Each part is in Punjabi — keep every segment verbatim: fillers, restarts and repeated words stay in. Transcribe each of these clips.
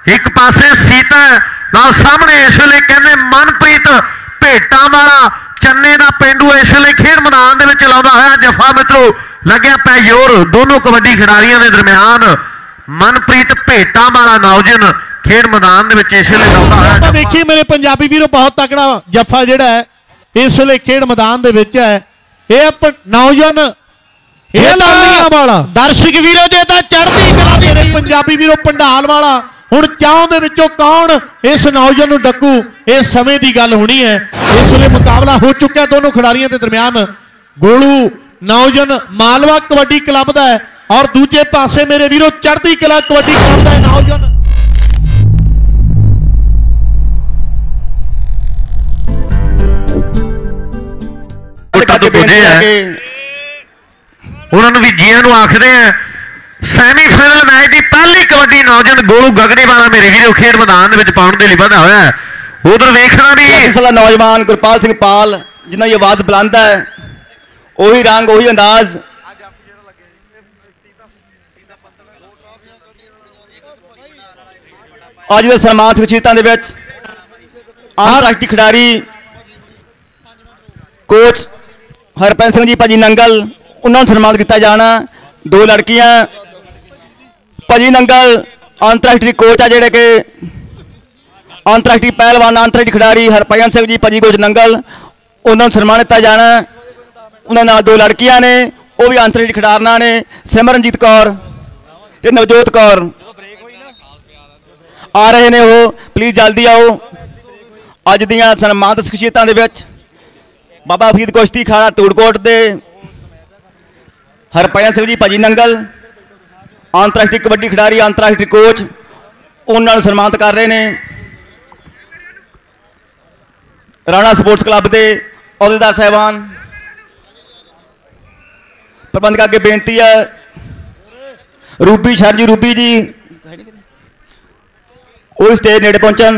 एक पासे सीता नाल सामने इस वेले कहंदे मनप्रीत भेटां वाला चन्ने का पेंडू इस वेले खेड मैदान दे विच लाउंदा होया जफा मित्रों लग्या पै जोर दोनों कबड्डी खिडारियों के दरम्यान मनप्रीत भेटां वाला नौजवान खेड मैदान दे विच इस वेले लाउंदा होया। देखिए मेरे पंजाबी वीरों बहुत तगड़ा जफा जिहड़ा है इस वेले खेड मैदान दे विच है। यह नौजवान वाला दर्शक वीरों जे तां चढ़दी कला मेरे पंजाबी वीरों पंडाल वाला हुण चाहों दे विचों कौन इस नौजवान नूं डकू इस समय की गल होनी है। इस वेले मुकाबला हो चुका दोनों खिडारियों के दरम्यान। गोलू नौजवान मालवा कबड्डी क्लब का है और दूजे पासे मेरे वीरों चढ़दी कला कबड्डी क्लब का नौजवान उन्होंने भी जिया आखते हैं सैमीफाइनल मैच की पहली कबड्डी नौजवान गोलू गगड़े वाला मेरे वीरों खेड मैदान में पाने के लिए बधा हुआ है। उधर वेखना भी नौजवान गुरपाल सिंह पाल जिन्होंने ये आवाज बुलंद है वही रंग वही अंदाज अज के सन्मान शख्सियतों के अंतरराष्ट्रीय खिडारी कोच हरपैन सिंह जी भाजी नंगल उन्होंने सन्मान किया जाना। दो लड़कियां भाजी नंगल अंतरराष्ट्रीय कोच है जोड़े कि अंतरराष्ट्रीय पहलवान अंतरराष्ट्रीय खिडारी हरपैन सिंह जी भाजी कोच नंगल उन्होंने सन्मानित किया जाना। उन्होंने दो लड़कियां ने वो भी अंतरराष्ट्रीय खिडारना ने सिमरनजीत कौर ते नवजोत कौर आ रहे ने वो प्लीज़ जल्दी आओ। अज दियां सन्मानित शख्सियतों के विच बाबा फरीद कुश्ती खाड़ा धूड़कोट के हरपैन सिंह जी भाजी नंगल अंतरराष्ट्रीय कबड्डी खिडारी अंतरराष्ट्रीय कोच उन्होंने सन्मानित कर रहे हैं। राणा स्पोर्ट्स क्लब के अहुदेदार साहबान प्रबंधक अगे बेनती है रूबी शर जी रूबी जी वो स्टेज नेड़े पहुंचन।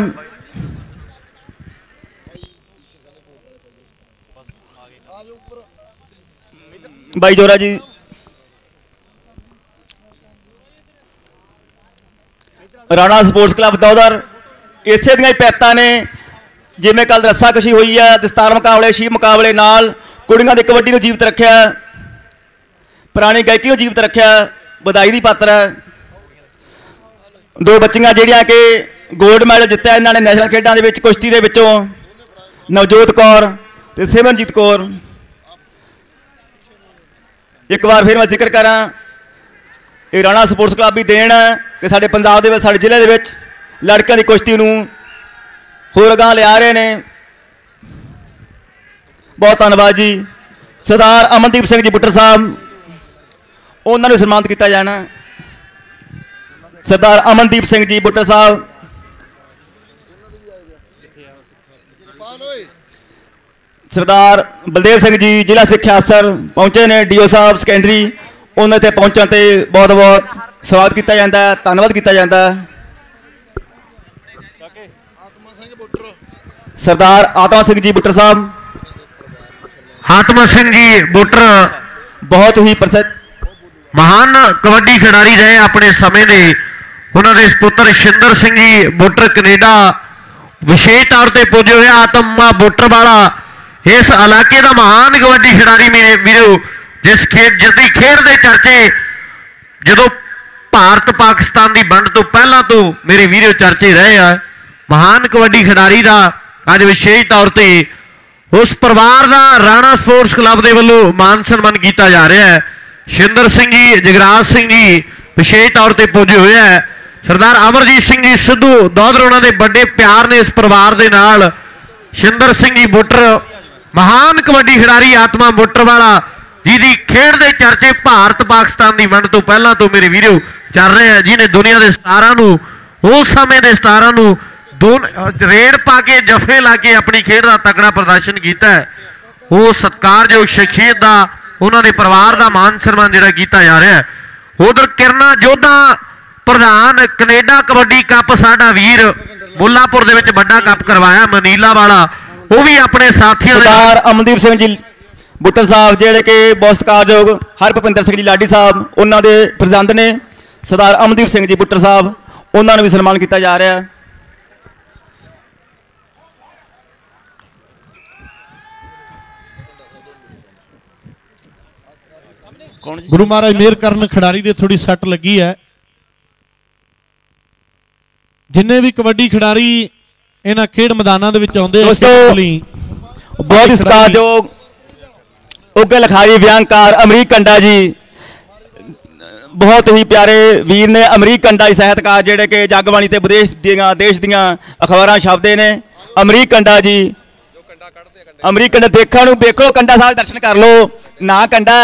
भाई जोरा जी राणा स्पोर्ट्स क्लब दौदर इसे दियां पैतां ने जिमें कल रस्सा कशी हुई है दस्तार मुकाबले शी मुकाबले नाल कुड़ियां दी कबड्डी नूं जीवित रखिया पुरानी गायकी नूं जीवित रखिया बधाई दी पात्र है। दो बच्चियां जिहड़ियां कि गोल्ड मैडल जित्तिया इन्होंने नैशनल खेडों के कुश्ती के विचों नवजोत कौर ते सिमरनजीत कौर। एक बार फिर मैं जिक्र करा ये राणा स्पोर्ट्स क्लब भी देन है कि साडे पंजाब दे साडे जिले दे विच लड़कियां दी कुश्ती नूं होर अगां लिया रहे ने। बहुत धन्यवाद जी। सरदार अमनदीप सिंह जी बुट्टर साहब उन्होंने सन्मानित किया जाना। सरदार अमनदीप सिंह जी बुट्टर साहब सरदार बलदेव सिंह जी जिला सिक्ख्या अफसर पहुंचे ने डी ओ साहब सैकेंडरी उन्होंने इतने पहुंचने से बहुत बहुत स्वागत किया जाता है धन्यवाद किया जाता है। सरदार आत्मा सिंह जी बुट्टर साहब आत्मा सिंह जी बुट्टर बहुत ही प्रसिद्ध महान कबड्डी खिडारी रहे अपने समय के। उन्होंने पुत्र शिंदर सिंह जी बुट्टर कनेडा विशेष तौर पर पुजे हुए आत्मा बुट्टर वाला इस इलाके का महान कबड्डी खिडारी मेरे वीरों जिस खेड जिसकी खेड के चर्चे जो भारत पाकिस्तान की वंड तो पहला तो मेरे वीरों चर्चे रहे हैं। महान कबड्डी खिडारी का अज विशेष तौर पर उस परिवार का राणा स्पोर्ट्स क्लब के वालों मान सन्मान किया जा रहा है। शिंदर सिंह जी जगराज सिंह जी विशेष तौर पर पुजे हुए है। सरदार अमरजीत सिंह जी सिद्धू दौदर उन्होंने बड़े प्यार ने इस परिवार के नाल। शिंदर सिंह जी बुट्टर महान कबड्डी खिडारी आत्मा बुट्टर वाला जिहदी खेड के चर्चे भारत पाकिस्तान की वंड तो पहला तो मेरे वीरों चल रहे हैं। जिन्हें दुनिया के सतारा उस समय के सतारा दो रेड पा के जफे ला के अपनी खेड का तगड़ा प्रदर्शन किया है। वो सत्कारयोग शख्सियत का उन्होंने परिवार का मान सन्मान जिहड़ा किया जा रहा है। उधर किरना जोधा प्रधान कनेडा कबड्डी कप साडा वीर मुल्लापुर दे विच बड़ा कप करवाया मनीला वाला वो भी अपने साथियों सरदार अमनदीप सिंह जी बुट्टर साहब जेडे कि बहुत सत्कारयोग हर भुपिंदर सिंह जी लाडी साहब उन्होंने प्रजंद ने सरदार अमनदीप सिंह जी बुट्टर साहब ਉਹਨਾਂ ਨੂੰ ਵੀ ਸਨਮਾਨ ਕੀਤਾ ਜਾ ਰਿਹਾ। ਕੌਣ ਜੀ? ਗੁਰੂ ਮਹਾਰਾਜ ਮਿਹਰ ਕਰਨ, ਖਿਡਾਰੀ ਦੇ ਥੋੜੀ ਸੱਟ ਲੱਗੀ ਹੈ। ਜਿੰਨੇ ਵੀ ਕਬੱਡੀ ਖਿਡਾਰੀ ਇਹਨਾਂ ਖੇਡ ਮੈਦਾਨਾਂ ਦੇ ਵਿੱਚ ਆਉਂਦੇ ਆ ਦੋਸਤੋ, ਬਹੁਤ ਹੀ ਸਤਿਕਾਰਯੋਗ ਉੱਘੇ ਲਿਖਾਰੀ ਬਿਆਨਕਾਰ ਅਮਰੀਕ ਕੰਡਾ ਜੀ, ਬਹੁਤ ਹੀ ਪਿਆਰੇ ਵੀਰ ਨੇ। ਅਮਰੀਕ ਕੰਡਾ ਜੀ ਸਾਹਿਤਕਾਰ ਜਿਹੜੇ ਕਿ ਜਗਬਾਣੀ ਤੇ ਵਿਦੇਸ਼ ਦੀਆਂ ਦੇਸ਼ ਦੀਆਂ ਅਖਬਾਰਾਂ ਛਾਪਦੇ ਨੇ। ਅਮਰੀਕ ਕੰਡਾ ਜੀ, ਅਮਰੀਕ ਕੰਡਾ ਦੇਖਣ ਨੂੰ ਵੇਖੋ, ਕੰਡਾ ਸਾਹਿਬ ਦਰਸ਼ਨ ਕਰ ਲਓ। ਨਾ ਕੰਡਾ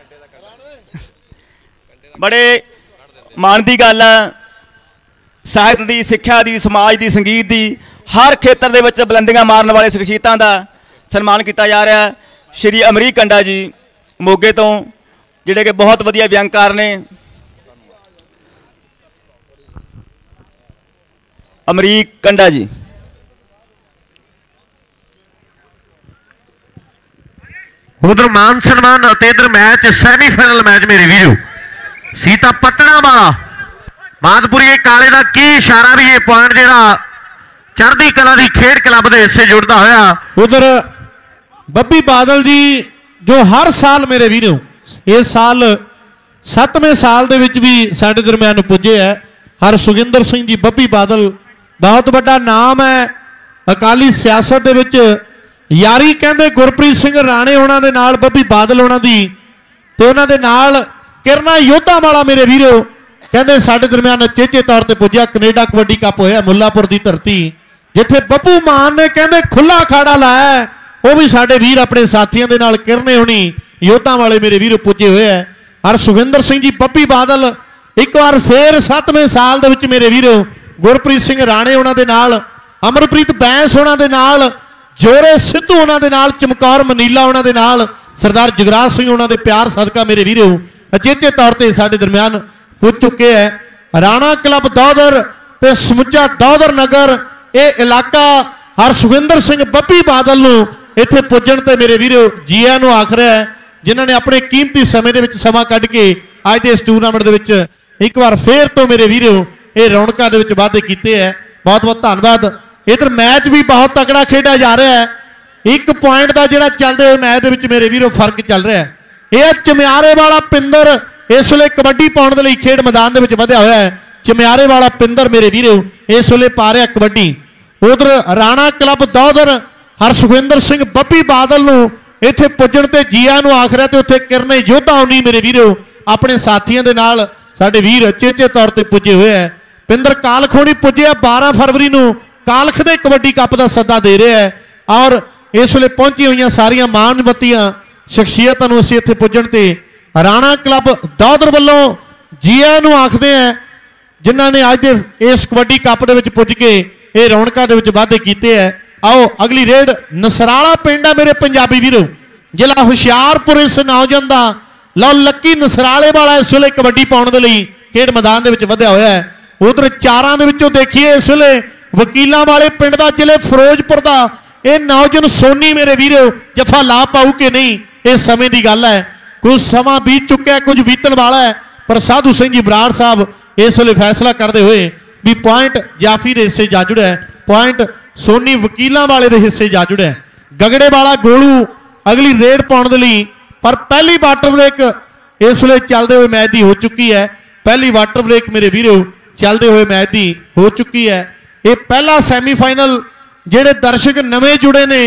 ਬੜੇ ਮਾਣ ਦੀ ਗੱਲ ਹੈ। ਸਾਹਿਤ ਦੀ, ਸਿੱਖਿਆ ਦੀ, ਸਮਾਜ ਦੀ, ਸੰਗੀਤ ਦੀ, ਹਰ ਖੇਤਰ ਦੇ ਵਿੱਚ ਬੁਲੰਦੀਆਂ ਮਾਰਨ ਵਾਲੇ ਸ਼ਖਸੀਅਤਾਂ ਦਾ ਸਨਮਾਨ ਕੀਤਾ ਜਾ ਰਿਹਾ। ਸ਼੍ਰੀ ਅਮਰੀਕ ਕੰਡਾ ਜੀ ਮੋਗੇ ਤੋਂ, ਜਿਹੜੇ ਕਿ ਬਹੁਤ ਵਧੀਆ ਬਿਆਨਕਾਰ ਨੇ। ਅਮਰੀਕ ਕੰਡਾ ਜੀ। ਉਧਰ ਮਾਨ ਸਨਮਾਨ ਅਤੇ ਇਧਰ ਮੈਚ ਸੈਮੀਫਾਈਨਲ ਮੈਚ ਮੇਰੇ ਵੀਰੋ ਸੀਤਾ ਪੱਤਣਾ ਵਾਲਾ ਮਾਦਪੁਰੀ ਕਾਲੇ ਦਾ ਕੀ ਇਸ਼ਾਰਾ ਵੀ ਇਹ ਪੁਆਇੰਟ ਜਿਹੜਾ ਚੜ੍ਹਦੀ ਕਲਾ ਦੀ ਖੇਡ ਕਲੱਬ ਦੇ ਹਿੱਸੇ ਜੁੜਦਾ ਹੋਇਆ। ਉਧਰ ਬੱਬੀ ਬਾਦਲ ਜੀ ਜੋ ਹਰ ਸਾਲ ਮੇਰੇ ਵੀਰੋ ਇਸ ਸਾਲ ਸੱਤਵੇਂ ਸਾਲ ਦੇ ਵਿੱਚ ਵੀ ਸਾਡੇ ਦਰਮਿਆਨ ਪੁੱਜੇ ਹੈ। ਹਰ ਸੁਖਿੰਦਰ ਸਿੰਘ ਜੀ ਬੱਬੀ ਬਾਦਲ ਬਹੁਤ ਵੱਡਾ ਨਾਮ ਹੈ ਅਕਾਲੀ ਸਿਆਸਤ ਦੇ ਵਿੱਚ। ਯਾਰੀ ਕਹਿੰਦੇ ਗੁਰਪ੍ਰੀਤ ਸਿੰਘ ਰਾਣੇ ਉਹਨਾਂ ਦੇ ਨਾਲ ਬੱਬੀ ਬਾਦਲ ਉਹਨਾਂ ਦੀ, ਤੇ ਉਹਨਾਂ ਦੇ ਨਾਲ ਕਿਰਨਾ ਯੋਧਾ ਵਾਲਾ ਮੇਰੇ ਵੀਰੋ ਕਹਿੰਦੇ ਸਾਡੇ ਦਰਮਿਆਨ ਚੇਚੇ ਤੌਰ ਤੇ ਪੁੱਜਿਆ। ਕੈਨੇਡਾ ਕਬੱਡੀ ਕੱਪ ਹੋਇਆ ਮੁੱਲਾਪੁਰ ਦੀ ਧਰਤੀ, ਜਿੱਥੇ ਬੱਬੂ ਮਾਨ ਨੇ ਕਹਿੰਦੇ ਖੁੱਲਾ ਅਖਾੜਾ ਲਾਇਆ। ਉਹ ਵੀ ਸਾਡੇ ਵੀਰ ਆਪਣੇ ਸਾਥੀਆਂ ਦੇ ਨਾਲ ਕਿਰਨੇ ਹੋਣੀ ਯੋਧਾ ਵਾਲੇ ਮੇਰੇ ਵੀਰ ਪੁੱਜੇ ਹੋਏ ਹੈ। ਹਰ ਸੁਖਿੰਦਰ ਸਿੰਘ ਜੀ ਬੱਬੀ ਬਾਦਲ ਇੱਕ ਵਾਰ ਫੇਰ ਸੱਤਵੇਂ ਸਾਲ ਦੇ ਵਿੱਚ ਮੇਰੇ ਵੀਰੋ ਗੁਰਪ੍ਰੀਤ ਸਿੰਘ ਰਾਣੇ ਉਹਨਾਂ ਦੇ ਨਾਲ, ਅਮਰਪ੍ਰੀਤ ਬੈਂਸ ਉਹਨਾਂ ਦੇ ਨਾਲ, ਜੋਰੇ ਸਿੱਧੂ ਉਹਨਾਂ ਦੇ ਨਾਲ, ਚਮਕੌਰ ਮਨੀਲਾ ਉਹਨਾਂ ਦੇ ਨਾਲ, ਸਰਦਾਰ ਜਗਰਾਜ ਸਿੰਘ ਉਹਨਾਂ ਦੇ ਪਿਆਰ ਸਦਕਾ ਮੇਰੇ ਵੀਰੋ ਅਚੇਤੇ ਤੌਰ ਤੇ ਸਾਡੇ ਦਰਮਿਆਨ ਪੁੱਜ ਚੁੱਕੇ ਹੈ। ਰਾਣਾ ਕਲੱਬ ਦੌਦਰ ਤੇ ਸਮੁੱਚਾ ਦੌਦਰ ਨਗਰ ਇਹ ਇਲਾਕਾ ਹਰ ਸੁਖਿੰਦਰ ਸਿੰਘ ਬੱਬੀ ਬਾਦਲ ਨੂੰ ਇੱਥੇ ਪੁੱਜਣ ਤੇ ਮੇਰੇ ਵੀਰੋ ਜੀਆਂ ਨੂੰ ਆਖ ਰਿਹਾ ਹੈ, ਜਿਨ੍ਹਾਂ ਨੇ ਆਪਣੇ ਕੀਮਤੀ ਸਮੇਂ ਦੇ ਵਿੱਚ ਸਮਾਂ ਕੱਢ ਕੇ ਅੱਜ ਦੇ ਇਸ ਟੂਰਨਾਮੈਂਟ ਦੇ ਵਿੱਚ ਇੱਕ ਵਾਰ ਫੇਰ ਤੋਂ ਮੇਰੇ ਵੀਰੋ ਇਹ ਰੌਣਕਾਂ ਦੇ ਵਿੱਚ ਵਾਅਦੇ ਕੀਤੇ ਹੈ। ਬਹੁਤ ਬਹੁਤ ਧੰਨਵਾਦ। ਇਧਰ ਮੈਚ ਵੀ ਬਹੁਤ ਤਕੜਾ ਖੇਡਿਆ ਜਾ ਰਿਹਾ ਹੈ। ਇੱਕ ਪੁਆਇੰਟ ਦਾ ਜਿਹੜਾ ਚੱਲਦੇ ਹੋਏ ਮੈਚ ਦੇ ਵਿੱਚ ਮੇਰੇ ਵੀਰੋ ਫਰਕ ਚੱਲ ਰਿਹਾ ਹੈ। ਇਹ ਚਮਿਆਰੇ ਵਾਲਾ ਪਿੰਦਰ ਇਸ ਵੇਲੇ ਕਬੱਡੀ ਪਾਉਣ ਦੇ ਲਈ ਖੇਡ ਮੈਦਾਨ ਦੇ ਵਿੱਚ ਵਧਿਆ ਹੋਇਆ ਹੈ। ਚਮਿਆਰੇ ਵਾਲਾ ਪਿੰਦਰ ਮੇਰੇ ਵੀਰੋ ਇਸ ਵੇਲੇ ਪਾ ਰਿਹਾ ਕਬੱਡੀ। ਉਧਰ ਰਾਣਾ ਕਲੱਬ ਦੌਦਰ ਹਰ ਸੁਖਿੰਦਰ ਸਿੰਘ ਬੱਬੀ ਬਾਦਲ ਨੂੰ ਇੱਥੇ ਪੁੱਜਣ ਤੇ ਜੀਆਂ ਨੂੰ ਆਖ ਰਿਹਾ, ਤੇ ਉੱਥੇ ਕਿਰਨੇ ਯੋਧਾ ਉਨੀ ਮੇਰੇ ਵੀਰੋ ਆਪਣੇ ਸਾਥੀਆਂ ਦੇ ਨਾਲ ਸਾਡੇ ਵੀਰ ਚੇਚੇ ਤੌਰ ਤੇ ਪੁੱਜੇ ਹੋਏ ਹੈ। ਪਿੰਦਰ ਕਾਲਖੋਣੀ ਪੁੱਜਿਆ ਬਾਰਾਂ ਫਰਵਰੀ ਨੂੰ ਕਾਲਖ ਦੇ ਕਬੱਡੀ ਕੱਪ ਦਾ ਸੱਦਾ ਦੇ ਰਿਹਾ ਹੈ। ਔਰ ਇਸ ਵੇਲੇ ਪਹੁੰਚੀ ਹੋਈਆਂ ਸਾਰੀਆਂ ਮਾਨਵੱਤੀਆਂ ਸ਼ਖਸੀਅਤਾਂ ਨੂੰ ਅਸੀਂ ਇੱਥੇ ਪੁੱਜਣ ਤੇ ਰਾਣਾ ਕਲੱਬ ਦੌਦਰ ਵੱਲੋਂ ਜੀਆਂ ਨੂੰ ਆਖਦੇ ਆ, ਜਿਨ੍ਹਾਂ ਨੇ ਅੱਜ ਦੇ ਇਸ ਕਬੱਡੀ ਕੱਪ ਦੇ ਵਿੱਚ ਪੁੱਜ ਕੇ ਇਹ ਰੌਣਕਾਂ ਦੇ ਵਿੱਚ ਵਾਅਦੇ ਕੀਤੇ ਹੈ। ਆਓ ਅਗਲੀ ਰੇਡ ਨਸਰਾਲਾ ਪਿੰਡ ਆ ਮੇਰੇ ਪੰਜਾਬੀ ਵੀਰੋ, ਜ਼ਿਲ੍ਹਾ ਹੁਸ਼ਿਆਰਪੁਰ। ਇਸ ਨੌਜਵਾਨ ਦਾ ਲਓ ਲੱਕੀ ਨਸਰਾਲੇ ਵਾਲਾ ਇਸ ਵੇਲੇ ਕਬੱਡੀ ਪਾਉਣ ਦੇ ਲਈ ਖੇਡ ਮੈਦਾਨ ਦੇ ਵਿੱਚ ਵਧਿਆ ਹੋਇਆ ਹੈ। ਉਧਰ ਚਾਰਾਂ ਦੇ ਵਿੱਚੋਂ ਦੇਖੀਏ ਇਸ ਵੇਲੇ ਵਕੀਲਾਂ ਵਾਲੇ ਪਿੰਡ ਦਾ, ਜ਼ਿਲ੍ਹੇ ਫਿਰੋਜ਼ਪੁਰ ਦਾ ਇਹ ਨੌਜਵਾਨ ਸੋਨੀ ਮੇਰੇ ਵੀਰੋ ਜਫਾ ਲਾ ਪਾਊ ਕਿ ਨਹੀਂ, ਇਹ ਸਮੇਂ ਦੀ ਗੱਲ ਹੈ। ਕੁਝ ਸਮਾਂ ਬੀਤ ਚੁੱਕਿਆ, ਕੁਝ ਬੀਤਣ ਵਾਲਾ ਹੈ, ਪਰ ਸਾਧੂ ਸਿੰਘ ਜੀ ਬਰਾੜ ਸਾਹਿਬ ਇਸ ਵੇਲੇ ਫੈਸਲਾ ਕਰਦੇ ਹੋਏ ਵੀ ਪੁਆਇੰਟ ਜਾਫੀ ਦੇ ਹਿੱਸੇ ਜਾ ਜੁੜਿਆ, ਪੁਆਇੰਟ ਸੋਨੀ ਵਕੀਲਾਂ ਵਾਲੇ ਦੇ ਹਿੱਸੇ ਜਾ ਜੁੜਿਆ। ਗਗੜੇ ਵਾਲਾ ਗੋਲੂ ਅਗਲੀ ਰੇਡ ਪਾਉਣ ਦੇ ਲਈ, ਪਰ ਪਹਿਲੀ ਵਾਟਰ ਬ੍ਰੇਕ ਇਸ ਵੇਲੇ ਚੱਲਦੇ ਹੋਏ ਮੈਚ ਦੀ ਹੋ ਚੁੱਕੀ ਹੈ। ਪਹਿਲੀ ਵਾਟਰ ਬ੍ਰੇਕ ਮੇਰੇ ਵੀਰੋ ਚੱਲਦੇ ਹੋਏ ਮੈਚ ਦੀ ਹੋ ਚੁੱਕੀ ਹੈ। ਇਹ ਪਹਿਲਾ ਸੈਮੀਫਾਈਨਲ ਜਿਹੜੇ ਦਰਸ਼ਕ ਨਵੇਂ ਜੁੜੇ ਨੇ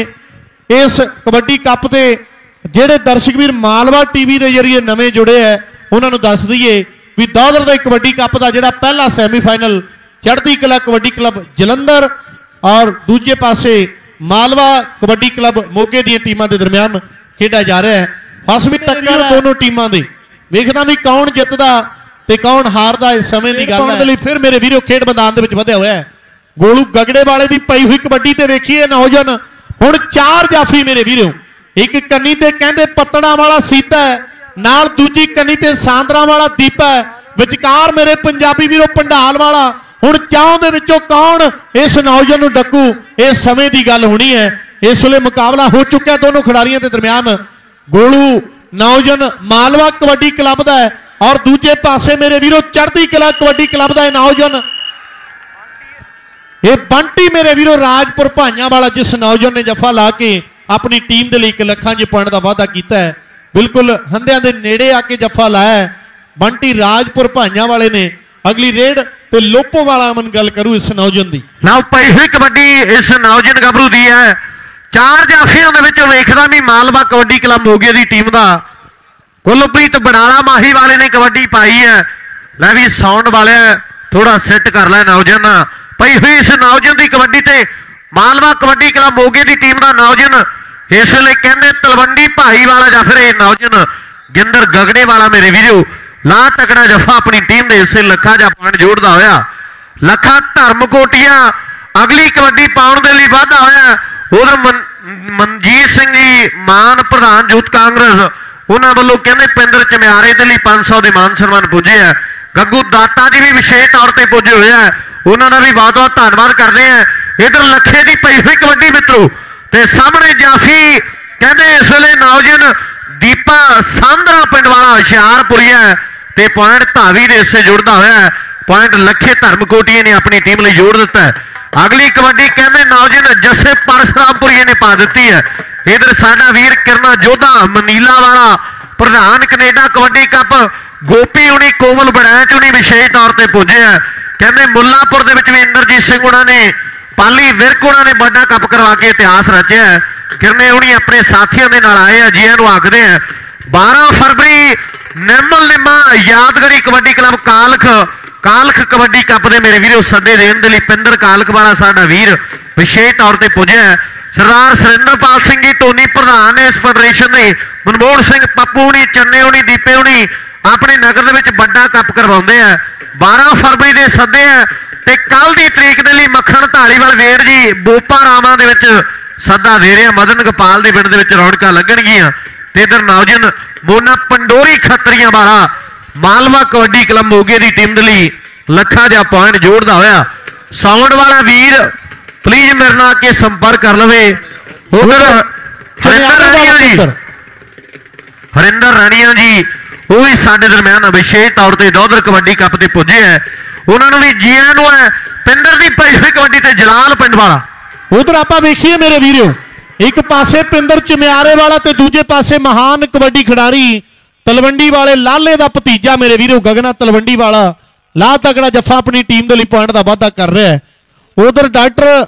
ਇਸ ਕਬੱਡੀ ਕੱਪ ਤੇ, ਜਿਹੜੇ ਦਰਸ਼ਕ ਵੀਰ ਮਾਲਵਾ ਟੀਵੀ ਦੇ ਜਰੀਏ ਨਵੇਂ ਜੁੜੇ ਹੈ, ਉਹਨਾਂ ਨੂੰ ਦੱਸ ਦਈਏ ਵੀ ਦੌਦਰ ਦੇ ਕਬੱਡੀ ਕੱਪ ਦਾ ਜਿਹੜਾ ਪਹਿਲਾ ਸੈਮੀਫਾਈਨਲ ਚੜ੍ਹਦੀ ਕਲਾ ਕਬੱਡੀ ਕਲੱਬ ਜਲੰਧਰ ਔਰ ਦੂਜੇ ਪਾਸੇ ਮਾਲਵਾ ਕਬੱਡੀ ਕਲੱਬ ਮੋਗੇ ਦੀਆਂ ਟੀਮਾਂ ਦੇ ਦਰਮਿਆਨ ਖੇਡਿਆ ਜਾ ਰਿਹਾ ਹੈ। ਫਸਵੀਂ ਟੱਕਰ ਦੋਨੋਂ ਟੀਮਾਂ ਦੀ, ਵੇਖਦਾ ਵੀ ਕੌਣ ਜਿੱਤਦਾ ਤੇ ਕੌਣ ਹਾਰਦਾ ਇਸ ਸਮੇਂ ਦੀ ਗੱਲ ਹੈ। ਫਿਰ ਮੇਰੇ ਵੀਰੋ ਖੇਡ ਮੈਦਾਨ ਦੇ ਵਿੱਚ ਵਧਿਆ ਹੋਇਆ ਹੈ। ਗੋਲੂ ਗਗੜੇ ਵਾਲੇ ਦੀ ਪਈ ਹੋਈ ਕਬੱਡੀ ਤੇ ਵੇਖੀਏ ਨੌਜਵਾਨ ਹੁਣ ਚਾਰ ਜਾਫੀ ਮੇਰੇ ਵੀਰੋ, ਇੱਕ ਕੰਨੀ ਤੇ ਕਹਿੰਦੇ ਪੱਤਣਾ ਵਾਲਾ ਸੀਤਾ ਹੈ, ਨਾਲ ਦੂਜੀ ਕੰਨੀ ਤੇ ਸਾਂਦਰਾ ਵਾਲਾ ਦੀਪਾ ਹੈ, ਵਿਚਕਾਰ ਮੇਰੇ ਪੰਜਾਬੀ ਵੀਰੋ ਪੰਡਾਲ ਵਾਲਾ। ਹੁਣ ਚਾਹ ਦੇ ਵਿੱਚੋਂ ਕੌਣ ਇਸ ਨੌਜਵਾਨ ਨੂੰ ਡੱਕੂ, ਇਸ ਸਮੇਂ ਦੀ ਗੱਲ ਹੋਣੀ ਹੈ। ਇਸ ਵੇਲੇ ਮੁਕਾਬਲਾ ਹੋ ਚੁੱਕਿਆ ਦੋਨੋਂ ਖਿਡਾਰੀਆਂ ਦੇ ਦਰਮਿਆਨ। ਗੋਲੂ ਨੌਜਵਾਨ ਮਾਲਵਾ ਕਬੱਡੀ ਕਲੱਬ ਦਾ ਹੈ ਔਰ ਦੂਜੇ ਪਾਸੇ ਮੇਰੇ ਵੀਰੋ ਚੜ੍ਹਦੀ ਕਲਾ ਕਬੱਡੀ ਕਲੱਬ ਦਾ ਇਹ ਨੌਜਵਾਨ ਇਹ ਬੰਟੀ ਮੇਰੇ ਵੀਰੋ ਰਾਜਪੁਰ ਭਾਈਆਂ ਵਾਲਾ ਜਿਸ ਨੌਜਵਾਨ ਨੇ ਜਫਾ ਲਾ ਕੇ ਆਪਣੀ ਟੀਮ ਦੇ ਲਈ ਇੱਕ ਲੱਖਾਂ ਚ ਪੁਆਇੰਟ ਦਾ ਵਾਅਦਾ ਕੀਤਾ ਹੈ, ਬਿਲਕੁਲ ਹੰਦਿਆਂ ਦੇ ਨੇੜੇ ਆ ਕੇ ਜਫਾ ਲਾਇਆ ਬੰਟੀ ਰਾਜਪੁਰ ਭਾਈਆਂ ਵਾਲੇ ਨੇ। ਅਗਲੀ ਰੇਡ ਤੇ ਲੋਪੋ ਵਾਲਾ ਮਨ ਗੱਲ ਕਰੂ ਇਸ ਨੌਜਵਾਨ ਦੀ। ਲਓ ਭਾਈ ਹੋਈ ਕਬੱਡੀ ਇਸ ਨੌਜਵਾਨ ਗੱਭਰੂ ਦੀ ਹੈ। ਚਾਰ ਜਾਫੀਆਂ ਦੇ ਵਿੱਚ ਵੇਖਦਾ ਵੀ ਮਾਲਵਾ ਕਬੱਡੀ ਕਲੱਬ ਮੋਗੇ ਦੀ ਟੀਮ ਦਾ ਕੁਲਪ੍ਰੀਤ ਬਨਾਲਾ ਮਾਹੀ ਵਾਲੇ ਨੇ ਕਬੱਡੀ ਪਾਈ ਹੈ। ਲੈ ਵੀ ਸਾਊਂਡ ਵਾਲਿਆ ਥੋੜਾ ਸੈੱਟ ਕਰ ਲੈ ਨੌਜਵਾਨ। ਪਈ ਹੋਈ ਇਸ ਨੌਜਵਾਨ ਦੀ ਕਬੱਡੀ ਤੇ ਮਾਲਵਾ ਕਬੱਡੀ ਕਲੱਬ ਮੋਗੇ ਦੀ ਟੀਮ ਦਾ ਨੌਜਵਾਨ ਇਸ ਵੇਲੇ ਕਹਿੰਦੇ ਤਲਵੰਡੀ ਭਾਈ ਵਾਲਾ ਜਾਂ ਫਿਰ ਇਹ ਨੌਜਵਾਨ ਗਿੰਦਰ ਗਗੜੇ ਵਾਲਾ ਮੇਰੇ ਵੀਰੋ ਲਾ ਤਕੜਾ ਜਫਾ ਆਪਣੀ ਟੀਮ ਦੇ ਹਿੱਸੇ ਲੱਖਾਂ ਜਾਂ ਪੁਆਇੰਟ ਜੋੜਦਾ ਹੋਇਆ। ਲੱਖਾਂ ਧਰਮਕੋਟੀਆਂ ਅਗਲੀ ਕਬੱਡੀ ਪਾਉਣ ਦੇ ਲਈ ਵਾਧਾ ਹੋਇਆ। ਉਧਰ ਮਨਜੀਤ ਸਿੰਘ ਜੀ ਮਾਨ ਪ੍ਰਧਾਨ ਯੂਥ ਕਾਂਗਰਸ ਉਹਨਾਂ ਵੱਲੋਂ ਕਹਿੰਦੇ ਪਿੰਦਰ ਚਮਿਆਰੇ ਦੇ ਲਈ ਪੰਜ ਸੌ ਦੇ ਮਾਨ ਸਨਮਾਨ ਪੁੱਜੇ ਆ। ਗੱਗੂ ਦਾਤਾ ਜੀ ਵੀ ਵਿਸ਼ੇਸ਼ ਤੌਰ ਤੇ ਪੁੱਜੇ ਹੋਏ ਆ, ਉਹਨਾਂ ਦਾ ਵੀ ਬਹੁਤ ਬਹੁਤ ਧੰਨਵਾਦ ਕਰਦੇ ਆ। ਇਧਰ ਲੱਖੇ ਦੀ ਪਈ ਹੋਈ ਕਬੱਡੀ ਮਿੱਤਰੋ ਤੇ ਸਾਹਮਣੇ ਜਾਫੀ ਕਹਿੰਦੇ ਇਸ ਵੇਲੇ ਨੌਜਵਾਨ ਦੀਪਾ ਸਾਂਦਰਾ ਪਿੰਡ ਵਾਲਾ ਹੁਸ਼ਿਆਰਪੁਰੀਆ ਤੇ ਪੁਆਇੰਟ ਧਾਵੀ ਦੇ ਹਿੱਸੇ ਜੁੜਦਾ ਹੋਇਆ। ਪੁਆਇੰਟ ਲੱਖੇ ਧਰਮਕੋਟੀਏ ਨੇ ਆਪਣੀ ਟੀਮ ਲਈ ਜੋੜ ਦਿੱਤਾ। ਅਗਲੀ ਕਬੱਡੀ ਕਹਿੰਦੇ ਨੌਜਵਾਨ ਜੱਸੇ ਪਰਸਰਾਮਪੁਰੀਏ ਨੇ ਪਾ ਦਿੱਤੀ ਹੈ। ਇਧਰ ਸਾਡਾ ਵੀਰ ਕਿਰਨਾ ਜੋਧਾ ਮਨੀਲਾ ਵਾਲਾ ਪ੍ਰਧਾਨ ਕੈਨੇਡਾ ਕਬੱਡੀ ਕੱਪ ਗੋਪੀ ਹੁਣੀ ਕੋਮਲ ਬੜੈਚ ਹੁਣੀ ਵਿਸ਼ੇਸ਼ ਤੌਰ ਤੇ ਪੁੱਜੇ ਆ। ਕਹਿੰਦੇ ਮੁੱਲਾਪੁਰ ਦੇ ਵਿੱਚ ਵੀ ਇੰਦਰਜੀਤ ਸਿੰਘ ਹੁਣਾਂ ਨੇ ਪਾਲੀ ਵਿਰਕ ਹੁਣਾਂ ਨੇ ਵੱਡਾ ਕੱਪ ਕਰਵਾ ਕੇ ਇਤਿਹਾਸ ਰਚਿਆ। ਕਿਰਨੇ ਹੁਣੀ ਆਪਣੇ ਸਾਥੀਆਂ ਦੇ ਨਾਲ ਆਏ ਆ, ਜੀ ਇਹਨੂੰ ਆਖਦੇ ਆ। ਬਾਰਾਂ ਫਰਵਰੀ ਨਿਰਮਲ ਨਿੰਮਾ ਯਾਦਗਾਰੀ ਕਬੱਡੀ ਕਲੱਬ ਕਾਲਖ ਕਾਲਖ ਕਬੱਡੀ ਕੱਪ ਦੇ ਮੇਰੇ ਵੀਰੋ ਸੱਦੇ ਦੇਣ ਦੇ ਲਈ ਪਿੰਦਰ ਕਾਲਖ ਵਾਲਾ ਸਾਡਾ ਵੀਰ ਵਿਸ਼ੇਸ਼ ਤੌਰ ਤੇ ਪੁੱਜਿਆ। ਸਰਦਾਰ ਸੁਰਿੰਦਰਪਾਲ ਸਿੰਘ ਜੀ ਧੋਨੀ ਪ੍ਰਧਾਨ ਨੇ ਇਸ ਫੈਡਰੇਸ਼ਨ ਦੇ, ਮਨਮੋਹਨ ਸਿੰਘ ਪੱਪੂ ਹੁਣੀ ਚੰਨੇ ਹੁਣੀ ਦੀਪੇ ਹੁਣੀ ਆਪਣੇ ਨਗਰ ਦੇ ਵਿੱਚ ਵੱਡਾ ਕੱਪ ਕਰਵਾਉਂਦੇ ਆ। ਬਾਰਾਂ ਫਰਵਰੀ ਦੇ ਸੱਦੇ ਆ ਤੇ ਕੱਲ ਦੀ ਤਰੀਕ ਦੇ ਲਈ ਮੱਖਣ ਢਾਲੀਵਾਲ ਵੇੜ ਜੀ ਬੋਪਾ ਰਾਮਾਂ ਦੇ ਵਿੱਚ ਸੱਦਾ ਦੇ ਰਿਹਾ। ਮਦਨ ਗੋਪਾਲ ਦੇ ਪਿੰਡ ਦੇ ਵਿੱਚ ਰੌਣਕਾਂ ਲੱਗਣਗੀਆਂ। ਤੇ ਇਧਰ ਨੌਜਵਾਨ ਮੋਨਾ ਪੰਡੋਰੀ ਖੱਤਰੀਆਂ ਵਾਲਾ ਮਾਲਵਾ ਕਬੱਡੀ ਕਲੱਬ ਮੋਗੇ ਦੀ ਟੀਮ ਦੇ ਲਈ ਲੱਖਾਂ ਜਾਂ ਪੁਆਇੰਟ ਜੋੜਦਾ ਹੋਇਆ। ਸਾਊਂਡ ਵਾਲਾ ਵੀਰ ਪਲੀਜ਼ ਮੇਰੇ ਨਾਲ ਕੇ ਸੰਪਰਕ ਕਰ ਲਵੇ। ਉਧਰ ਹਰਿੰਦਰ ਰਾਣੀਆਂ ਜੀ ਹਰਿੰਦਰ ਰਾਣੀਆਂ ਜੀ ਉਹ ਵੀ ਸਾਡੇ ਦਰਮਿਆਨ ਵਿਸ਼ੇਸ਼ ਤੌਰ ਤੇ ਦੋਧਰ ਕਬੱਡੀ ਕੱਪ ਤੇ ਪੁੱਜੇ ਹੈ। ਉਹਨਾਂ ਨੂੰ ਵੀ ਜੀ ਆਇਆਂ ਨੂੰ ਹੈ। ਪਿੰਦਰ ਦੀ ਪਈ ਹੋਈ ਕਬੱਡੀ ਤੇ ਜਲਾਲ ਪਿੰਡ ਵਾਲਾ। ਉਧਰ ਆਪਾਂ ਵੇਖੀਏ ਮੇਰੇ ਵੀਰੋ, ਇੱਕ ਪਾਸੇ ਪਿੰਦਰ ਚਮਿਆਰੇ ਵਾਲਾ ਤੇ ਦੂਜੇ ਪਾਸੇ ਮਹਾਨ ਕਬੱਡੀ ਖਿਡਾਰੀ ਤਲਵੰਡੀ ਵਾਲੇ ਲਾਲੇ ਦਾ ਭਤੀਜਾ ਮੇਰੇ ਵੀਰੋ ਗਗਨਾ ਤਲਵੰਡੀ ਵਾਲਾ ਲਾ ਤਕੜਾ ਜੱਫਾ ਆਪਣੀ ਟੀਮ ਦੇ ਲਈ ਪੁਆਇੰਟ ਦਾ ਵਾਅਦਾ ਕਰ ਰਿਹਾ ਹੈ। ਉਧਰ ਡਾਕਟਰ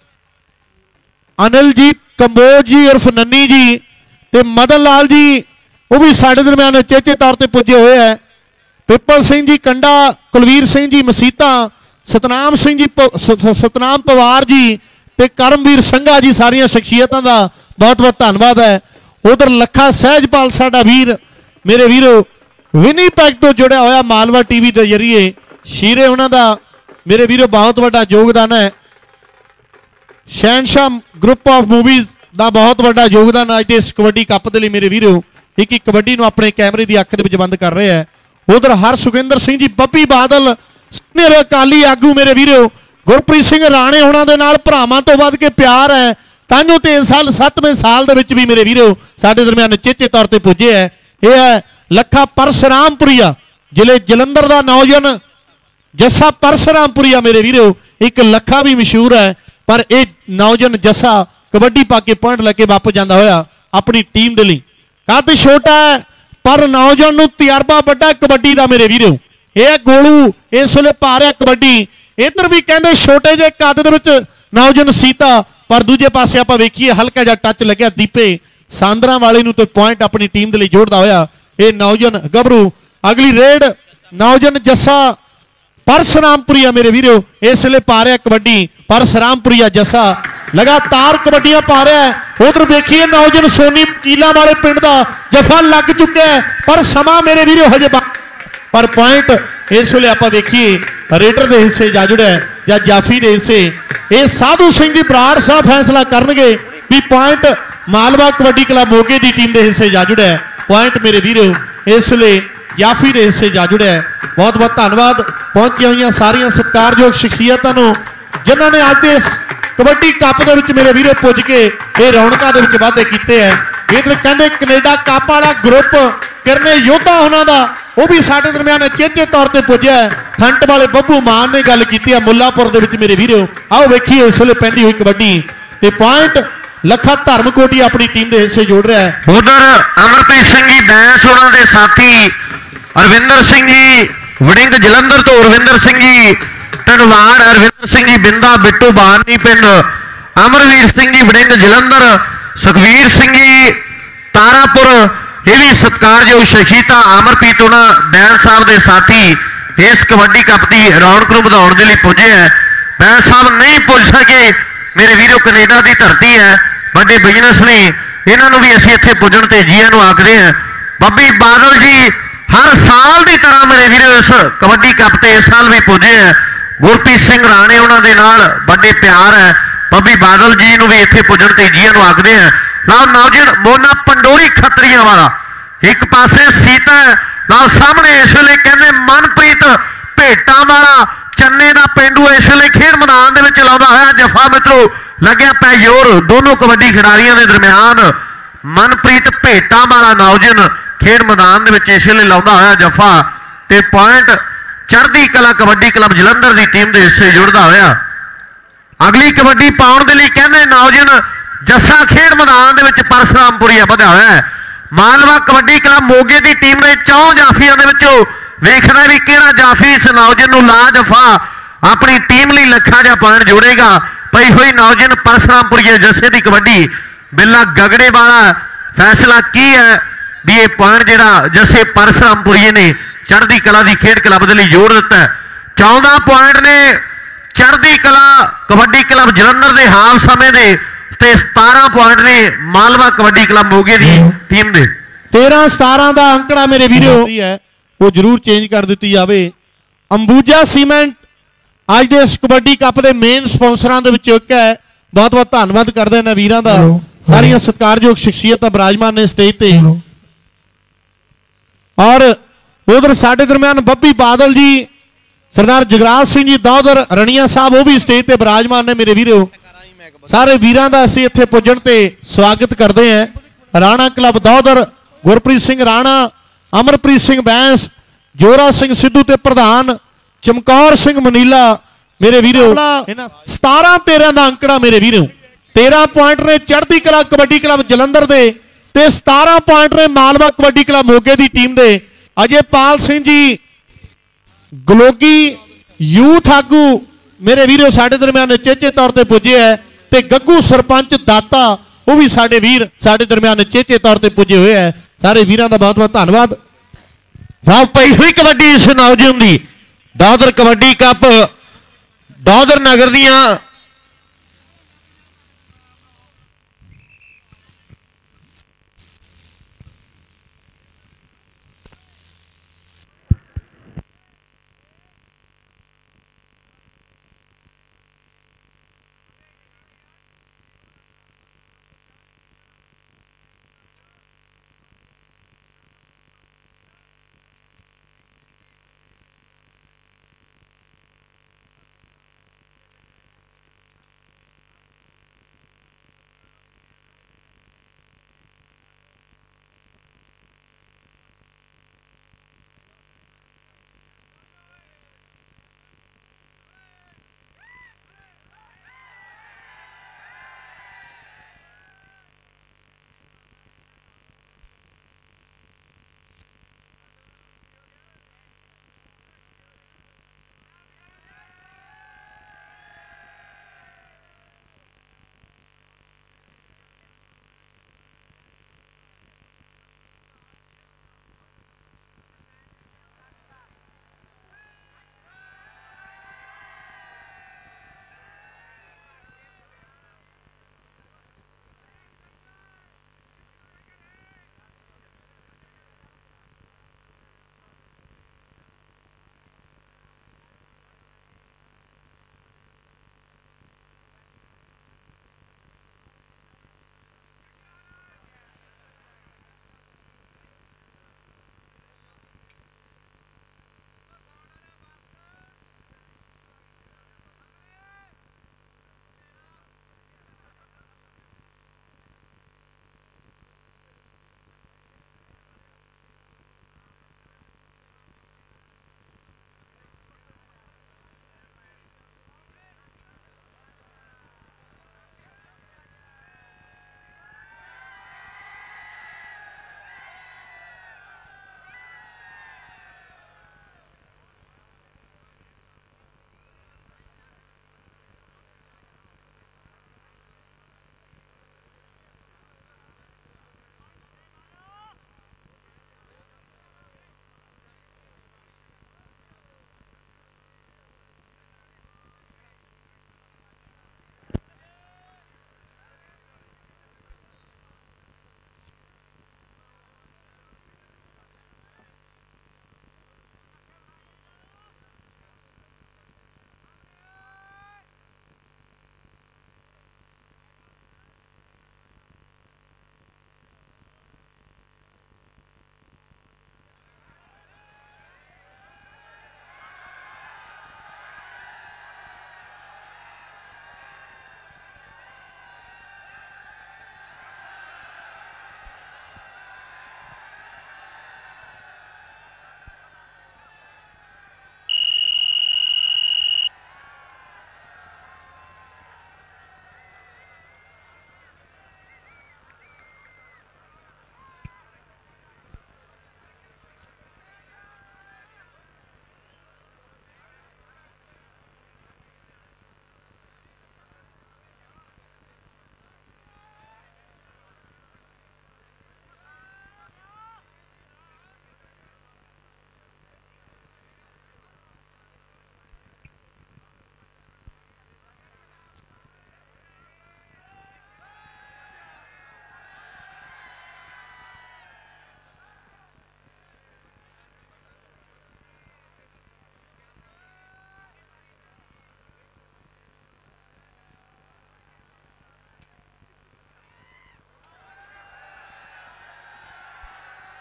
ਅਨਿਲਜੀਤ ਕੰਬੋਜ ਜੀ ਉਰਫ ਨੰਨੀ ਜੀ ਤੇ ਮਦਨ ਲਾਲ ਜੀ ਉਹ ਵੀ ਸਾਡੇ ਦਰਮਿਆਨ ਚੇਚੇ ਤੌਰ ਤੇ ਪੁੱਜੇ ਹੋਏ ਹੈ। ਪਿੱਪਲ ਸਿੰਘ ਜੀ ਕੰਡਾ, ਕੁਲਵੀਰ ਸਿੰਘ ਜੀ ਮਸੀਤਾ, ਸਤਨਾਮ ਸਿੰਘ ਜੀ ਸਤਨਾਮ ਪਵਾਰ ਜੀ ਤੇ ਕਰਮਵੀਰ ਸੰਘਾ ਜੀ, ਸਾਰੀਆਂ ਸ਼ਖਸੀਅਤਾਂ ਦਾ ਬਹੁਤ ਬਹੁਤ ਧੰਨਵਾਦ ਹੈ। ਉਧਰ ਲੱਖਾ ਸਹਿਜਪਾਲ ਸਾਡਾ ਵੀਰ ਮੇਰੇ ਵੀਰੋ ਵਿਨੀਪੈਗ ਤੋਂ ਜੁੜਿਆ ਹੋਇਆ ਮਾਲਵਾ ਟੀਵੀ ਦੇ ਜਰੀਏ ਸ਼ੀਰੇ ਉਹਨਾਂ ਦਾ ਮੇਰੇ ਵੀਰੋ ਬਹੁਤ ਵੱਡਾ ਯੋਗਦਾਨ ਹੈ। ਸ਼ਹਿਨਸ਼ਾਹ ਗਰੁੱਪ ਆਫ ਮੂਵੀਜ਼ ਦਾ ਬਹੁਤ ਵੱਡਾ ਯੋਗਦਾਨ ਅੱਜ ਦੇ ਇਸ ਕਬੱਡੀ ਕੱਪ ਦੇ ਲਈ ਮੇਰੇ ਵੀਰੋ ਇੱਕ ਇੱਕ ਕਬੱਡੀ ਨੂੰ ਆਪਣੇ ਕੈਮਰੇ ਦੀ ਅੱਖ ਦੇ ਵਿੱਚ ਬੰਦ ਕਰ ਰਹੇ ਹੈ। ਉਧਰ ਹਰ ਸੁਖਿੰਦਰ ਸਿੰਘ ਜੀ ਬੱਬੀ ਬਾਦਲ ਮੇਰੇ ਅਕਾਲੀ ਆਗੂ ਮੇਰੇ ਵੀਰੋ ਗੁਰਪ੍ਰੀਤ ਸਿੰਘ ਰਾਣੇ ਉਹਨਾਂ ਦੇ ਨਾਲ ਭਰਾਵਾਂ ਤੋਂ ਵੱਧ ਕੇ ਪਿਆਰ ਹੈ। ਤਾਂਜੋ ਤੇ ਇਸ ਸਾਲ ਸੱਤਵੇਂ ਸਾਲ ਦੇ ਵਿੱਚ ਵੀ ਮੇਰੇ ਵੀਰੋ ਸਾਡੇ ਦਰਮਿਆਨ ਚੇਚੇ ਤੌਰ ਤੇ ਪੁੱਜੇ ਹੈ। ਇਹ ਹੈ ਲੱਖਾ ਪਰਸਰਾਮਪੁਰੀਆ ਜ਼ਿਲ੍ਹੇ ਜਲੰਧਰ ਦਾ ਨੌਜਵਾਨ ਜੱਸਾ ਪਰਸਰਾਮਪੁਰੀਆ ਮੇਰੇ ਵੀਰੋ। ਇੱਕ ਲੱਖਾ ਵੀ ਮਸ਼ਹੂਰ ਹੈ ਪਰ ਇਹ ਨੌਜਵਾਨ ਜੱਸਾ ਕਬੱਡੀ ਪਾ ਕੇ ਪੁਆਇੰਟ ਲੈ ਕੇ ਵਾਪਸ ਜਾਂਦਾ ਹੋਇਆ ਆਪਣੀ ਟੀਮ ਦੇ ਲਈ। ਕੱਦ ਛੋਟਾ ਹੈ ਪਰ ਨੌਜਵਾਨ ਨੂੰ ਤਜਰਬਾ ਵੱਡਾ ਕਬੱਡੀ ਦਾ ਮੇਰੇ ਵੀਰੋ। ਇਹ ਗੋਲੂ ਇਸ ਵੇਲੇ ਪਾ ਰਿਹਾ ਕਬੱਡੀ। ਇੱਧਰ ਵੀ ਕਹਿੰਦੇ ਛੋਟੇ ਜਿਹੇ ਕੱਦ ਦੇ ਵਿੱਚ ਨੌਜਵਾਨ ਸੀਤਾ ਪਰ ਦੂਜੇ ਪਾਸੇ ਆਪਾਂ ਵੇਖੀਏ ਹਲਕਾ ਜਿਹਾ ਟੱਚ ਲੱਗਿਆ ਦੀਪੇ ਸਾਂਦਰਾ ਵਾਲੇ ਨੂੰ ਤੇ ਪੁਆਇੰਟ ਆਪਣੀ ਟੀਮ ਦੇ ਲਈ ਜੋੜਦਾ ਹੋਇਆ ਇਹ ਨੌਜਵਾਨ ਗੱਭਰੂ। ਅਗਲੀ ਰੇਡ ਨੌਜਵਾਨ ਜੱਸਾ ਪਰਸਰਾਮਪੁਰੀਆ ਮੇਰੇ ਵੀਰੋ ਇਸ ਵੇਲੇ ਪਾ ਰਿਹਾ ਕਬੱਡੀ। ਪਰਸਰਾਮਪੁਰੀਆ ਜੱਸਾ ਲਗਾਤਾਰ ਕਬੱਡੀਆਂ ਪਾ ਰਿਹਾ ਹੈ। ਉਧਰ ਵੇਖੀਏ ਨੌਜਵਾਨ ਸੋਨੀ ਕੀਲਾ ਵਾਲੇ ਪਿੰਡ ਦਾ ਜਫਾ ਲੱਗ ਚੁੱਕਿਆ ਹੈ ਪਰ ਸਮਾਂ ਮੇਰੇ ਵੀਰੋ ਹਜੇ ਪਰ ਪੁਆਇੰਟ ਇਸ ਵੇਲੇ ਆਪਾਂ ਵੇਖੀਏ ਰੇਡਰ ਦੇ ਹਿੱਸੇ ਜਾ ਜੁੜਿਆ ਜਾਂ ਜਾਫੀ ਦੇ ਹਿੱਸੇ। ਇਹ ਸਾਧੂ ਸਿੰਘ ਜੀ ਬਰਾੜ ਸਾਹਿਬ ਫੈਸਲਾ ਕਰਨਗੇ ਵੀ ਪੁਆਇੰਟ ਮਾਲਵਾ ਕਬੱਡੀ ਕਲੱਬ ਮੋਗੇ ਦੀ ਟੀਮ ਦੇ ਹਿੱਸੇ ਜਾ ਜੁੜਿਆ। ਪੁਆਇੰਟ ਮੇਰੇ ਵੀਰੋ ਇਸ ਵੇਲੇ ਜਾਫੀ ਦੇ ਹਿੱਸੇ ਜਾ ਜੁੜਿਆ। ਬਹੁਤ ਬਹੁਤ ਧੰਨਵਾਦ ਪਹੁੰਚੀਆਂ ਹੋਈਆਂ ਸਾਰੀਆਂ ਸਤਿਕਾਰਯੋਗ ਸ਼ਖਸੀਅਤਾਂ ਨੂੰ ਜਿਨ੍ਹਾਂ ਨੇ ਅੱਜ ਦੇ ਕਬੱਡੀ ਕੱਪ ਦੇ ਵਿੱਚ ਮੇਰੇ ਵੀਰੋ ਪੁੱਜ ਕੇ ਇਹ ਰੌਣਕਾਂ ਦੇ ਵਿੱਚ ਵਾਧੇ ਕੀਤੇ ਹੈ। ਇਧਰ ਕਹਿੰਦੇ ਕੈਨੇਡਾ ਕੱਪ ਵਾਲਾ ਗਰੁੱਪ ਕਿਰਨੇ ਯੋਧਾ ਉਹਨਾਂ ਦਾ ਉਹ ਵੀ ਸਾਡੇ ਦਰਮਿਆਨ ਚੇਤੇ ਤੌਰ ਤੇ ਪੁੱਜਿਆ ਖੰਟ ਵਾਲੇ ਬੱਬੂ ਮਾਨ ਨੇ ਗੱਲ ਕੀਤੀ ਆ ਮੁੱਲਾਪੁਰ ਦੇ ਵਿੱਚ ਮੇਰੇ ਵੀਰੋ। ਆਓ ਵੇਖੀਏ ਇਸ ਵੇਲੇ ਪੈਂਦੀ ਹੋਈ ਕਬੱਡੀ ਤੇ ਪੁਆਇੰਟ ਲੱਖਾ ਧਰਮਕੋਟੀ ਆਪਣੀ ਟੀਮ ਦੇ ਹਿੱਸੇ ਜੋੜ ਰਿਹਾ ਹੈ। ਉਧਰ ਅਮਰਪ੍ਰੀਤ ਸਿੰਘ ਜੀ ਬੈਂਸ ਉਹਨਾਂ ਦੇ ਸਾਥੀ ਅਰਵਿੰਦਰ ਸਿੰਘ ਜੀ ਵੜਿੰਗ ਜਲੰਧਰ ਤੋਂ, ਅਰਵਿੰਦਰ ਸਿੰਘ ਜੀ ਢਨਵਾੜ, ਅਰਵਿੰਦਰ ਸਿੰਘ ਜੀ ਬਿੰਦਾ ਬਿੱਟੂ ਬਾਨੀ ਪਿੰਡ, ਅਮਰਵੀਰ ਸਿੰਘ ਜੀ ਵੜਿੰਗ ਜਲੰਧਰ, ਸੁਖਵੀਰ ਸਿੰਘ ਜੀ ਤਾਰਾਪੁਰ, ਇਹ ਵੀ ਸਤਿਕਾਰਯੋਗ ਸ਼ਖਸੀਅਤਾਂ ਅਮਰਪ੍ਰੀਤ ਉਹਨਾਂ ਬੈਂਸ ਸਾਹਿਬ ਦੇ ਸਾਥੀ ਇਸ ਕਬੱਡੀ ਕੱਪ ਦੀ ਰੌਣਕ ਨੂੰ ਵਧਾਉਣ ਦੇ ਲਈ ਪੁੱਜੇ ਹੈ। ਬੈਂਸ ਸਾਹਿਬ ਨਹੀਂ ਪੁੱਜ ਸਕੇ ਮੇਰੇ ਵੀਰੋ, ਕੈਨੇਡਾ ਦੀ ਧਰਤੀ ਹੈ, ਵੱਡੇ ਬਿਜ਼ਨਸ ਨੇ, ਇਹਨਾਂ ਨੂੰ ਵੀ ਅਸੀਂ ਇੱਥੇ ਪੁੱਜਣ ਤੇ ਜੀਆਂ ਨੂੰ ਆਖਦੇ ਹਾਂ। ਬੱਬੀ ਬਾਦਲ ਜੀ ਹਰ ਸਾਲ ਦੀ ਤਰ੍ਹਾਂ ਮੇਰੇ ਵੀਰੋ ਇਸ ਕਬੱਡੀ ਕੱਪ ਤੇ ਇਸ ਸਾਲ ਵੀ ਪੁੱਜੇ ਹੈ। ਗੁਰਪ੍ਰੀਤ ਸਿੰਘ ਰਾਣੇ ਉਹਨਾਂ ਦੇ ਨਾਲ ਵੱਡੇ ਪਿਆਰ ਹੈ। ਬੱਬੀ ਬਾਦਲ ਜੀ ਨੂੰ ਵੀ ਇੱਥੇ ਪੁੱਜਣ ਤੇ ਜੀਆਂ ਨੂੰ ਆਖਦੇ ਹਾਂ। ਨਾਲ ਨੌਜਵਾਨ ਮੋਨਾ ਪੰਡੋਰੀ ਖੱਤਰੀਆਂ ਵਾਲਾ ਇੱਕ ਪਾਸੇ ਸੀਤਾ ਨਾਲ ਸਾਹਮਣੇ ਇਸ ਵੇਲੇ ਕਹਿੰਦੇ ਮਨਪ੍ਰੀਤ ਭੇਟਾਂ ਵਾਲਾ ਚੰਨੇ ਦਾ ਪਿੰਡੂ ਇਸ ਵੇਲੇ ਖੇਡ ਮੈਦਾਨ ਦੇ ਵਿੱਚ ਲਾਉਂਦਾ ਹੋਇਆ ਜਫਾ। ਮਿੱਤਰੋ ਲੱਗਿਆ ਪੈ ਜ਼ੋਰ ਦੋਨੋਂ ਕਬੱਡੀ ਖਿਡਾਰੀਆਂ ਦੇ ਦਰਮਿਆਨ। ਮਨਪ੍ਰੀਤ ਭੇਟਾਂ ਵਾਲਾ ਨੌਜਵਾਨ ਖੇਡ ਮੈਦਾਨ ਦੇ ਵਿੱਚ ਇਸ ਵੇਲੇ ਲਾਉਂਦਾ ਹੋਇਆ ਜਫਾ ਤੇ ਪੁਆਇੰਟ ਚੜ੍ਹਦੀ ਕਲਾ ਕਬੱਡੀ ਕਲੱਬ ਜਲੰਧਰ ਦੀ ਟੀਮ ਦੇ ਹਿੱਸੇ ਜੁੜਦਾ ਹੋਇਆ। ਅਗਲੀ ਕਬੱਡੀ ਪਾਉਣ ਦੇ ਲਈ ਕਹਿੰਦੇ ਨੌਜਵਾਨ ਜੱਸਾ ਖੇਡ ਮੈਦਾਨ ਦੇ ਵਿੱਚ ਪਰਸਰਾਮਪੁਰੀਆ ਵਧਿਆ ਹੋਇਆ ਹੈ। ਮਾਲਵਾ ਕਬੱਡੀ ਕਲੱਬ ਮੋਗੇ ਦੀ ਟੀਮ ਦੇ ਚੌਂ ਜਾਫੀਆਂ ਦੇ ਵਿੱਚੋਂ ਵੇਖਦਾ ਵੀ ਕਿਹੜਾ ਜਾਫੀ ਇਸ ਨੌਜਵਾਨ ਨੂੰ ਲਾ ਜਫਾ ਆਪਣੀ ਟੀਮ ਲਈ ਲੱਖਾਂ ਜਾਂ ਪੁਆਇੰਟ ਜੋੜੇਗਾ। ਪਈ ਹੋਈ ਨੌਜਵਾਨ ਪਰਸਰਾਮਪੁਰੀਆ ਜੱਸੇ ਦੀ ਕਬੱਡੀ ਬਿੱਲਾ ਗਗੜੇ ਵਾਲਾ ਫੈਸਲਾ ਕੀ ਹੈ ਵੀ ਇਹ ਪੁਆਇੰਟ ਜਿਹੜਾ ਜੱਸੇ ਪਰਸਰਾਮਪੁਰੀਏ ਨੇ ਚੜ੍ਹਦੀ ਕਲਾ ਦੀ ਖੇਡ ਕਲੱਬ ਦੇ ਲਈ ਜੋੜ ਦਿੱਤਾ। ਚੌਦਾਂ ਪੁਆਇੰਟ ਨੇ ਚੜ੍ਹਦੀ ਕਲਾ ਕਬੱਡੀ ਕਲੱਬ ਜਲੰਧਰ ਦੇ ਹਾਫ ਸਮੇਂ ਦੇ ਤੇ ਸਤਾਰਾਂ ਪੁਆਇੰਟ ਨੇ ਮਾਲਵਾ ਕਬੱਡੀ ਕਲੱਬ ਮੋਗੇ ਦੀ ਟੀਮ ਦੇ। ਤੇਰਾਂ ਸਤਾਰਾਂ ਦਾ ਅੰਕੜਾ ਮੇਰੇ ਵੀਰੋ ਉਹ ਜ਼ਰੂਰ ਚੇਂਜ ਕਰ ਦਿੱਤੀ ਜਾਵੇ। ਅੰਬੂਜਾ ਸੀਮੈਂਟ ਅੱਜ ਦੇ ਇਸ ਕਬੱਡੀ ਕੱਪ ਦੇ ਮੇਨ ਸਪਾਂਸਰਾਂ ਦੇ ਵਿੱਚ ਇੱਕ ਹੈ। ਬਹੁਤ ਬਹੁਤ ਧੰਨਵਾਦ ਕਰਦੇ ਨੇ ਵੀਰਾਂ ਦਾ। ਸਾਰੀਆਂ ਸਤਿਕਾਰਯੋਗ ਸ਼ਖਸੀਅਤਾਂ ਬਰਾਜਮਾਨ ਨੇ ਸਟੇਜ ਤੇ। ਔਰ ਉਧਰ ਸਾਡੇ ਦਰਮਿਆਨ ਬੱਬੀ ਬਾਦਲ ਜੀ, ਸਰਦਾਰ ਜਗਰਾਜ ਸਿੰਘ ਜੀ ਦੌਦਰ ਰਣੀਆ ਸਾਹਿਬ ਉਹ ਵੀ ਸਟੇਜ ਤੇ ਬਰਾਜਮਾਨ ਨੇ ਮੇਰੇ ਵੀਰੋ। ਸਾਰੇ ਵੀਰਾਂ ਦਾ ਅਸੀਂ ਇੱਥੇ ਪੁੱਜਣ ਤੇ ਸਵਾਗਤ ਕਰਦੇ ਹਾਂ। ਰਾਣਾ ਕਲੱਬ ਦੌਦਰ ਗੁਰਪ੍ਰੀਤ ਸਿੰਘ ਰਾਣਾ, ਅਮਰਪ੍ਰੀਤ ਸਿੰਘ ਬੈਂਸ, ਜੋਰਾ ਸਿੰਘ ਸਿੱਧੂ ਤੇ ਪ੍ਰਧਾਨ ਚਮਕੌਰ ਸਿੰਘ ਮਨੀਲਾ ਮੇਰੇ ਵੀਰੋ। ਸਤਾਰਾਂ ਤੇਰਾਂ ਦਾ ਅੰਕੜਾ ਮੇਰੇ ਵੀਰੋ। ਤੇਰਾਂ ਪੁਆਇੰਟ ਨੇ ਚੜ੍ਹਦੀ ਕਲਾ ਕਬੱਡੀ ਕਲੱਬ ਜਲੰਧਰ ਦੇ ਤੇ ਸਤਾਰਾਂ ਪੁਆਇੰਟ ਨੇ ਮਾਲਵਾ ਕਬੱਡੀ ਕਲੱਬ ਮੋਗੇ ਦੀ ਟੀਮ ਦੇ। ਅਜੇਪਾਲ ਸਿੰਘ ਜੀ ਗਲੋਗੀ ਯੂਥ ਆਗੂ ਮੇਰੇ ਵੀਰੋ ਸਾਡੇ ਦਰਮਿਆਨ ਚੇਚੇ ਤੌਰ ਤੇ ਪੁੱਜੇ ਹੈ ਤੇ ਗੱਗੂ ਸਰਪੰਚ ਦਾਤਾ ਉਹ ਵੀ ਸਾਡੇ ਵੀਰ ਸਾਡੇ ਦਰਮਿਆਨ ਚੇਚੇ ਤੌਰ ਤੇ ਪੁੱਜੇ ਹੋਏ ਹੈ। ਸਾਰੇ ਵੀਰਾਂ ਦਾ ਬਹੁਤ ਬਹੁਤ ਧੰਨਵਾਦ। ਰਾਹ ਪਈ ਹੋਈ ਕਬੱਡੀ ਇਸ ਨੌਜਵਾਨ ਦੀ ਦੌਦਰ ਕਬੱਡੀ ਕੱਪ ਦੌਦਰ ਨਗਰ ਦੀਆਂ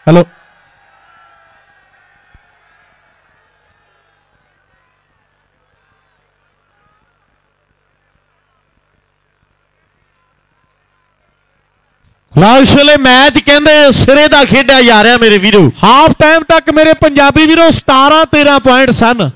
हेलो ਲਾ इस वेले मैच कहते सिरे का खेड़ा जा रहा मेरे वीरो। हाफ टाइम तक मेरे पंजाबी वीरो सतारह तेरह पॉइंट सन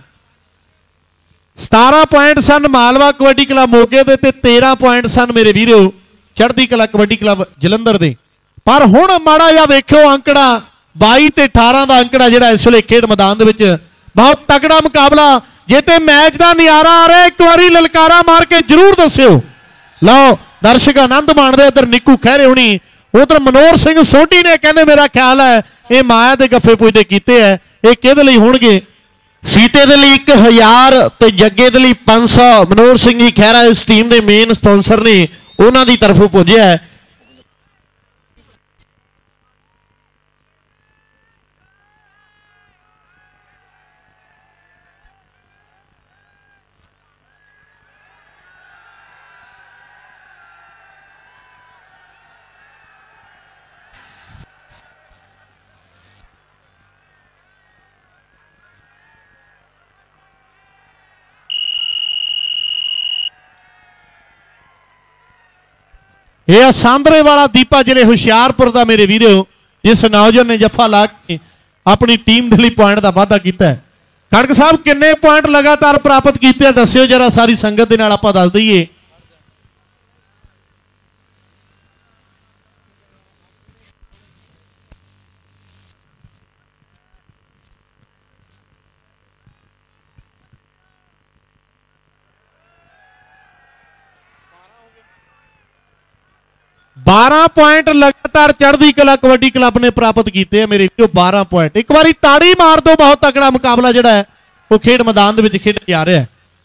सतारह पॉइंट सन मालवा कबड्डी क्लब मोगे दे ते तेरह पॉइंट सन मेरे वीरो चढ़ती कला कबड्डी क्लब जलंधर दे। पर हुण माड़ा जा वेखो अंकड़ा बाई ते अठारह का अंकड़ा जिहड़ा इस वेले खेड मैदान दे विच बहुत तगड़ा मुकाबला। जे ते मैच का नज़ारा आ रहा एक बारी ललकारा मार के जरूर दस्सिओ। लो दर्शक आनंद माणदे। इधर निक्कू खैरे हुणी उधर मनोहर सिंह सोढी ने कहने मेरा ख्याल है ये माया के गफे पुजदे कीते है ये किहदे लई होणगे। सीते दे लई एक हजार ते जग्गे दे लई पांच सौ मनोहर सिंह जी खैरा इस टीम के मेन स्पॉन्सर ने उन्हां दी तरफों पुज्या है। यह सांदरे वाला दीपा जिले हुशियारपुर का मेरे वीरो जिस नौजवान ने जफा ला के अपनी टीम के लिए पॉइंट का वाधा किया है। खड़क साहब किन्ने पॉइंट लगातार प्राप्त किए दस्यो जरा सारी संगत के नाल आपां दस दईए। बारह पॉइंट लगातार चढ़ती कला कबड्डी क्लब ने प्राप्त किए मेरे वीरो बारह पॉइंट। एक बारी ताड़ी मार दो बहुत तगड़ा मुकाबला जिहड़ा है वो खेड मैदान दे विच खेडा जा रहा है।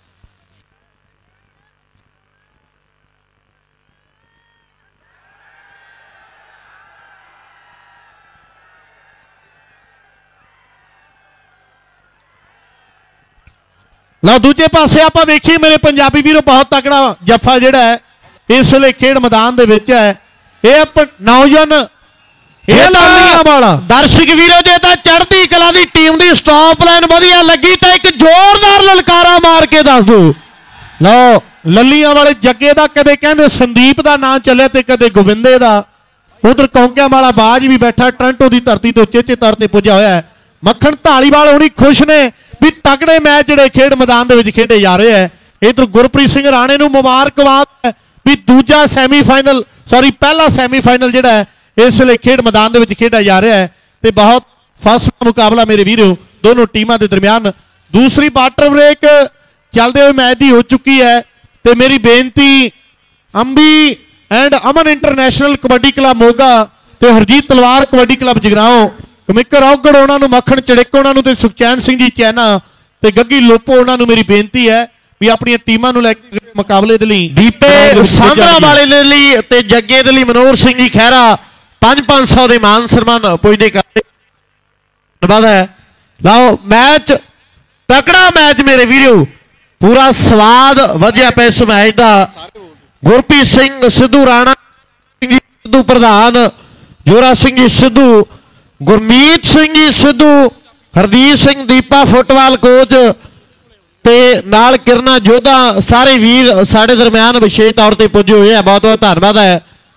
लो दूजे पासे आपां वेखीए मेरे पंजाबी वीरो बहुत तगड़ा जफा जिहड़ा है इस वेले खेड मैदान दे विच है। यह नौजवान वाला दर्शक वीरो जे तां चढ़ती कला दी टीम दी स्टॉप लाइन वधिया लगी तो एक जोरदार ललकारा मार के दस दो। लो ललियां वाले जग्गे दा कदे कहंदे संदीप दा नाम चले ते कदे गोविंदे दा। उधर कौंकिया वाला बाज भी बैठा टोरंटो की धरती तो चेचे तौर पर पुजा होया है। मक्खन धालीवाल हुणी खुश ने भी तगड़े मैच जिहड़े खेड मैदान दे विच खेडे जा रहे हैं। इधर गुरप्रीत सिंह राणे नूं मुबारकबाद भी दूजा सैमीफाइनल सॉरी पहला सैमीफाइनल जिहड़ा है इस वेले खेड मैदान दे विच खेडा जा रहा है ते बहुत फर्स्ट मुकाबला मेरे वीरो दोनों टीमां दे दरमियान। दूसरी वाटर ब्रेक चलते हुए मैच की हो चुकी है ते मेरी बेनती Ambi and Aman international kabaddi club Moga ते हरजीत तलवार कबड्डी क्लब जगराओं कमिकर औगड़ उन्होंने मक्खन चड़िक उन्होंने सुखचैन सिंह जी चैना ते गग्गी लोपो उन्होंने मेरी बेनती है भी अपनी टीमां नूं लैके मुकाबले दे लई दीपे सांदरा वाले दे लई ते जग्गे दे लई मनोहर सिंह जी खैरा पांच पांच सौ के मान सम्मान पुजदे करदे धन्यवाद है। लाओ मैच तकड़ा मैच मेरे वीरो पूरा स्वाद वधिया पे इस मैच का। गुरप्रीत सिंह सिद्धू राणा सिद्धू प्रधान जोरा सिंह जी सिद्धू गुरमीत सिंह जी सिद्धू हरदीप सिंह दीपा फुटबाल कोच ते नाल किरना जोधा सारे वीर साढ़े दरम्यान विशेष तौर पर पुजे हुए हैं। बहुत बहुत धन्यवाद है।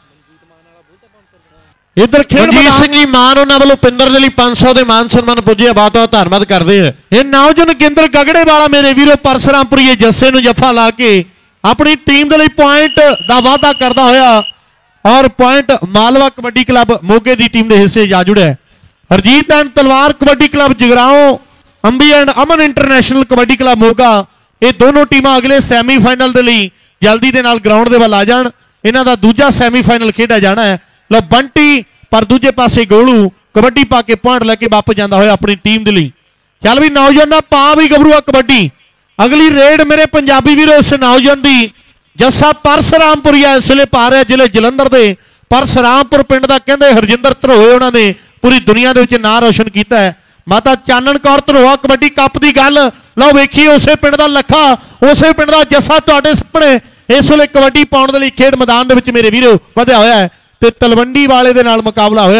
इधर खेलजीत सिंह जी मान उन्होंने वालों पिंदर के लिए पांच सौ के मान सम्मान पुजे बहुत बहुत धन्यवाद करते हैं। ये नौजवान गिंदर गगड़े वाला मेरे वीरो परसरामपुरी जस्से नूं जफा ला के अपनी टीम के लिए पॉइंट का वादा करता होया और पॉइंट मालवा कबड्डी क्लब मोगे की टीम के हिस्से जा जुड़े। Harjeet and Talwar kabaddi club Jagraon Ambi and Aman international kabaddi club Moga ये दोनों टीम अगले सैमीफाइनल के लिए जल्दी के नाल ग्राउंड के वाल आ जान। इन्हां दा दूजा सैमीफाइनल खेडा जाना है। लो बंटी पर दूजे पासे गोलू कबड्डी पा के पॉइंट लैके वापस जाता हुआ अपनी टीम के लिए। चल भी नौजवान पा भी गबरूआ कबड्डी अगली रेड मेरे पंजाबी वीरो इस नौजवान की जस्सा परसरामपुरिया इस वे पा रहा जिले जलंधर के परसरामपुर पिंड का कहते हरजिंदर धरोए उन्होंने पूरी दुनिया के नाम रोशन किया है। माता चानन कौर धरोआ कबड्डी कप की गल लो वेखिए उस पिंड का लखा उस पिंड का जस्सा तुहाडे सामने इस वे कबड्डी पाउण दे लई खेड मैदान दे विच मेरे वीरो वधिया होया है ते तलवंडी वाले दे नाल मुकाबला होया है।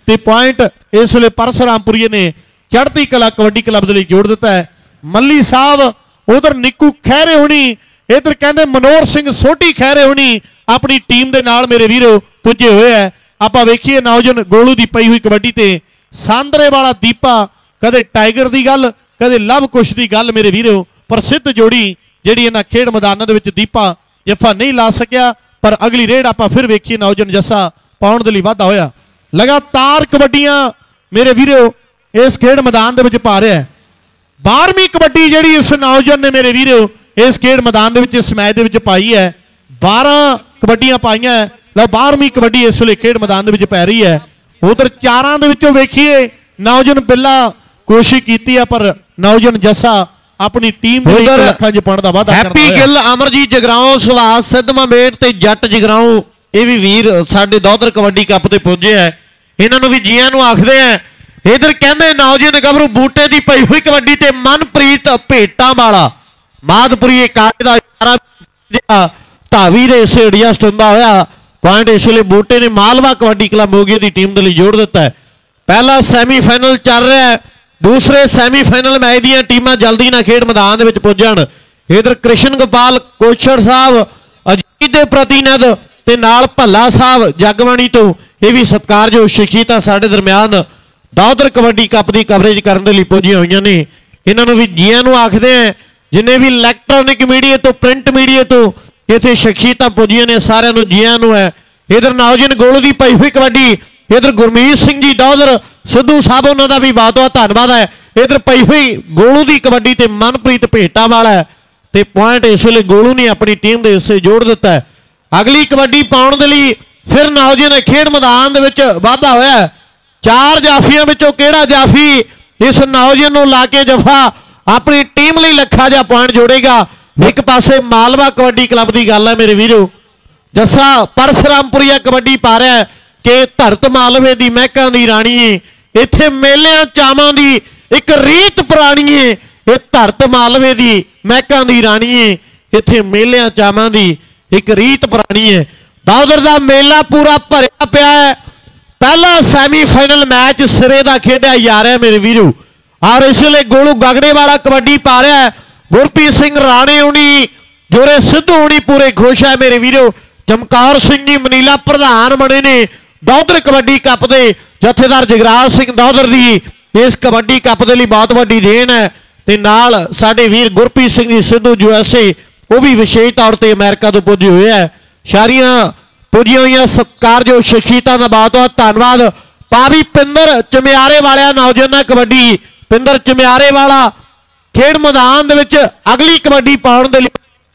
ਤੇ ਪੁਆਇੰਟ ਇਸ ਵੇਲੇ ਪਰਸਰਾਮਪੁਰੀਏ ਨੇ ਚੜ੍ਹਦੀ ਕਲਾ ਕਬੱਡੀ ਕਲੱਬ ਦੇ ਲਈ ਜੋੜ ਦਿੱਤਾ ਹੈ। ਮੱਲੀ ਸਾਹਿਬ ਉਧਰ ਨਿੱਕੂ ਖਹਿਰੇ ਹੋਣੀ, ਇਧਰ ਕਹਿੰਦੇ ਮਨੋਹਰ ਸਿੰਘ ਸੋਢੀ ਖਹਿਰੇ ਹੋਣੀ ਆਪਣੀ ਟੀਮ ਦੇ ਨਾਲ ਮੇਰੇ ਵੀਰੋ ਪੁੱਜੇ ਹੋਏ ਹੈ। ਆਪਾਂ ਵੇਖੀਏ ਨੌਜਵਾਨ ਗੋਲੂ ਦੀ ਪਈ ਹੋਈ ਕਬੱਡੀ ਤੇ ਸਾਂਦਰੇ ਵਾਲਾ ਦੀਪਾ, ਕਦੇ ਟਾਈਗਰ ਦੀ ਗੱਲ ਕਦੇ ਲਵ ਕੁਸ਼ ਦੀ ਗੱਲ ਮੇਰੇ ਵੀਰੋ, ਪ੍ਰਸਿੱਧ ਜੋੜੀ ਜਿਹੜੀ ਇਹਨਾਂ ਖੇਡ ਮੈਦਾਨਾਂ ਦੇ ਵਿੱਚ ਦੀਪਾ ਜੱਫਾ ਨਹੀਂ ਲਾ ਸਕਿਆ, ਪਰ ਅਗਲੀ ਰੇਡ ਆਪਾਂ ਫਿਰ ਵੇਖੀਏ ਨੌਜਵਾਨ ਜੱਸਾ ਪਾਉਣ ਦੇ ਲਈ ਵਾਧਾ ਹੋਇਆ। ਲਗਾਤਾਰ ਕਬੱਡੀਆਂ ਮੇਰੇ ਵੀਰੋ ਇਸ ਖੇਡ ਮੈਦਾਨ ਦੇ ਵਿੱਚ ਪਾ ਰਿਹਾ। ਬਾਰਵੀਂ ਕਬੱਡੀ ਜਿਹੜੀ ਇਸ ਨੌਜਵਾਨ ਨੇ ਮੇਰੇ ਵੀਰੋ ਇਸ ਖੇਡ ਮੈਦਾਨ ਦੇ ਵਿੱਚ ਇਸ ਮੈਚ ਦੇ ਵਿੱਚ ਪਾਈ ਹੈ। ਬਾਰਾਂ ਕਬੱਡੀਆਂ ਪਾਈਆਂ, ਲਓ ਬਾਰਵੀਂ ਕਬੱਡੀ ਇਸ ਵੇਲੇ ਖੇਡ ਮੈਦਾਨ ਦੇ ਵਿੱਚ ਪੈ ਰਹੀ ਹੈ। ਉਧਰ ਚਾਰਾਂ ਦੇ ਵਿੱਚੋਂ ਵੇਖੀਏ ਨੌਜਵਾਨ ਬਿੱਲਾ ਕੋਸ਼ਿਸ਼ ਕੀਤੀ ਆ, ਪਰ ਨੌਜਵਾਨ ਜੱਸਾ ਆਪਣੀ ਟੀਮ ਦੇ ਲਈ ਲੱਖਾਂ ਚ ਪਾਉਣ ਦਾ ਵਾਅਦਾ ਕਰਦਾ ਹੈਪੀ ਗਿੱਲ, ਅਮਰਜੀਤ ਜਗਰਾਉਂ, ਸੁਭਾਸ਼ ਸਿੱਧਵਾਂ ਮੇਟ ਤੇ ਜੱਟ ਜਗਰਾਉਂ, ਇਹ ਵੀ ਵੀਰ ਸਾਡੇ ਦੋਦਰ ਕਬੱਡੀ ਕੱਪ ਤੇ ਪਹੁੰਚੇ ਆ। ਇਹਨਾਂ ਨੂੰ ਵੀ ਜੀਆਂ ਨੂੰ ਆਖਦੇ ਆ। ਇਧਰ ਕਹਿੰਦੇ ਨੌਜਵਾਨ ਗੱਭਰੂ ਬੂਟੇ ਦੀ ਪਈ ਹੋਈ ਕਬੱਡੀ ਤੇ ਮਨਪ੍ਰੀਤ ਭੇਟਾਂ ਵਾਲਾ ਮਾਦਪੁਰੀ ਕਾਜ ਦਾ ਇਸ਼ਾਰਾ ਧਾਵੀ ਦੇ ਇਸੇ ਐਡਜਸਟ ਹੁੰਦਾ ਹੋਇਆ ਪੁਆਇੰਟ ਇਸ ਵੇਲੇ ਬੂਟੇ ਨੇ ਮਾਲਵਾ ਕਬੱਡੀ ਕਲੱਬ ਮੋਗੇ ਦੀ ਟੀਮ ਦੇ ਲਈ ਜੋੜ ਦਿੱਤਾ ਹੈ। ਪਹਿਲਾ ਸੈਮੀਫਾਈਨਲ ਚੱਲ ਰਿਹਾ ਹੈ, ਦੂਸਰੇ ਸੈਮੀਫਾਈਨਲ ਮੈਚ ਦੀਆਂ ਟੀਮਾਂ ਜਲਦੀ ਨਾਲ ਖੇਡ ਮੈਦਾਨ ਦੇ ਵਿੱਚ ਪੁੱਜਣ। ਇਧਰ ਕ੍ਰਿਸ਼ਨ ਗੋਪਾਲ ਕੋਛੜ ਸਾਹਿਬ ਅਜੀਤ ਦੇ ਪ੍ਰਤੀਨਿਧ ਤੇ ਨਾਲ ਭੱਲਾ ਸਾਹਿਬ ਜਗਬਾਣੀ ਤੋਂ ਇਹ ਵੀ ਸਤਿਕਾਰਯੋਗ ਸ਼ਖਸੀਅਤਾਂ ਸਾਡੇ ਦਰਮਿਆਨ ਦੋਦਰ ਕਬੱਡੀ ਕੱਪ ਦੀ ਕਵਰੇਜ ਕਰਨ ਦੇ ਲਈ ਪੁੱਜੀਆਂ ਹੋਈਆਂ ਨੇ। ਇਹਨਾਂ ਨੂੰ ਵੀ ਜੀਆਂ ਨੂੰ ਆਖਦੇ ਆ। ਜਿੰਨੇ ਵੀ ਇਲੈਕਟ੍ਰੋਨਿਕ ਮੀਡੀਆ ਤੋਂ ਪ੍ਰਿੰਟ ਮੀਡੀਆ ਤੋਂ ਇੱਥੇ ਸ਼ਖਸੀਅਤਾਂ ਪੁੱਜੀਆਂ ਨੇ, ਸਾਰਿਆਂ ਨੂੰ ਜੀਆਂ ਨੂੰ ਹੈ। ਇਧਰ ਨੌਜਵਾਨ ਗੋਲੂ ਦੀ ਪਈ ਹੋਈ ਕਬੱਡੀ, ਇਧਰ ਗੁਰਮੀਤ ਸਿੰਘ ਜੀ ਦੋਦਰ ਸਿੱਧੂ ਸਾਹਿਬ ਉਹਨਾਂ ਦਾ ਵੀ ਬਹੁਤ ਬਹੁਤ ਧੰਨਵਾਦ ਹੈ। ਇਧਰ ਪਈ ਹੋਈ ਗੋਲੂ ਦੀ ਕਬੱਡੀ ਤੇ ਮਨਪ੍ਰੀਤ ਭੇਟਾਂ ਵਾਲਾ ਤੇ ਪੁਆਇੰਟ ਇਸ ਵੇਲੇ ਗੋਲੂ ਨੇ ਆਪਣੀ ਟੀਮ ਦੇ ਹਿੱਸੇ ਜੋੜ ਦਿੱਤਾ ਹੈ। ਅਗਲੀ ਕਬੱਡੀ ਪਾਉਣ ਦੇ ਲਈ ਫਿਰ ਨੌਜਵਾਨ ਖੇਡ ਮੈਦਾਨ ਦੇ ਵਿੱਚ ਵਾਧਾ ਹੋਇਆ। ਚਾਰ ਜਾਫੀਆਂ ਵਿੱਚੋਂ ਕਿਹੜਾ ਜਾਫੀ ਇਸ ਨੌਜਵਾਨ ਨੂੰ ਲਾ ਕੇ ਜਫਾ ਆਪਣੀ ਟੀਮ ਲਈ ਲੱਖਾ ਜਿਹਾ ਪੁਆਇੰਟ ਜੋੜੇਗਾ। ਇੱਕ ਪਾਸੇ ਮਾਲਵਾ ਕਬੱਡੀ ਕਲੱਬ ਦੀ ਗੱਲ ਹੈ ਮੇਰੇ ਵੀਰੋ, ਜੱਸਾ ਪਰਸਰਾਮਪੁਰੀਆ ਕਬੱਡੀ ਪਾ ਰਿਹਾ ਕਿ ਧਰਤ ਮਾਲਵੇ ਦੀ ਮਹਿਕਾਂ ਦੀ ਰਾਣੀ ਏ, ਇੱਥੇ ਮੇਲਿਆਂ ਚਾਵਾਂ ਦੀ ਇੱਕ ਰੀਤ ਪੁਰਾਣੀ ਏ। ਇਹ ਧਰਤ ਮਾਲਵੇ ਦੀ ਮਹਿਕਾਂ ਦੀ ਰਾਣੀ ਏ, ਇੱਥੇ ਮੇਲਿਆਂ ਚਾਵਾਂ ਦੀ ਇੱਕ ਰੀਤ ਪੁਰਾਣੀ ਏ। ਦੋਦਰ ਦਾ ਮੇਲਾ ਪੂਰਾ ਭਰਿਆ ਪਿਆ ਹੈ। ਪਹਿਲਾ ਸੈਮੀਫਾਈਨਲ ਮੈਚ ਸਿਰੇ ਦਾ ਖੇਡਿਆ ਜਾ ਰਿਹਾ ਮੇਰੇ ਵੀਰੋ। ਔਰ ਇਸ ਵੇਲੇ ਗੋਲੂ ਗਗੜੇ ਵਾਲਾ ਕਬੱਡੀ ਪਾ ਰਿਹਾ। ਗੁਰਪ੍ਰੀਤ ਸਿੰਘ ਰਾਣੇ ਹੋਣੀ, ਜੋਰੇ ਸਿੱਧੂ ਹੋਣੀ ਪੂਰੇ ਖੁਸ਼ ਹੈ ਮੇਰੇ ਵੀਰੋ। ਚਮਕੌਰ ਸਿੰਘ ਜੀ ਮਨੀਲਾ ਪ੍ਰਧਾਨ ਬਣੇ ਨੇ ਦੋਦਰ ਕਬੱਡੀ ਕੱਪ ਦੇ। ਜਥੇਦਾਰ ਜਗਰਾਜ ਸਿੰਘ ਦੋਦਰ ਦੀ ਇਸ ਕਬੱਡੀ ਕੱਪ ਦੇ ਲਈ ਬਹੁਤ ਵੱਡੀ ਦੇਣ ਹੈ। ਤੇ ਨਾਲ ਸਾਡੇ ਵੀਰ Gurpreet Singh ji Sidhu U S A, ਉਹ ਵੀ ਵਿਸ਼ੇਸ਼ ਤੌਰ ਤੇ ਅਮਰੀਕਾ ਤੋਂ ਪੁੱਜੇ ਹੋਏ ਹੈ। ਸਾਰੀਆਂ ਪੁੱਜੀਆਂ ਹੋਈਆਂ ਸਤਿਕਾਰਯੋਗ ਸ਼ਖਸੀਅਤਾਂ ਦਾ ਬਹੁਤ ਬਹੁਤ ਧੰਨਵਾਦ। ਪਾਵੀ ਪਿੰਦਰ ਚਮਿਆਰੇ ਵਾਲਿਆ ਨੌਜਵਾਨਾਂ ਕਬੱਡੀ, ਪਿੰਦਰ ਚਮਿਆਰੇ ਵਾਲਾ ਖੇਡ ਮੈਦਾਨ ਦੇ ਵਿੱਚ ਅਗਲੀ ਕਬੱਡੀ ਪਾਉਣ ਦੇ ਲਈ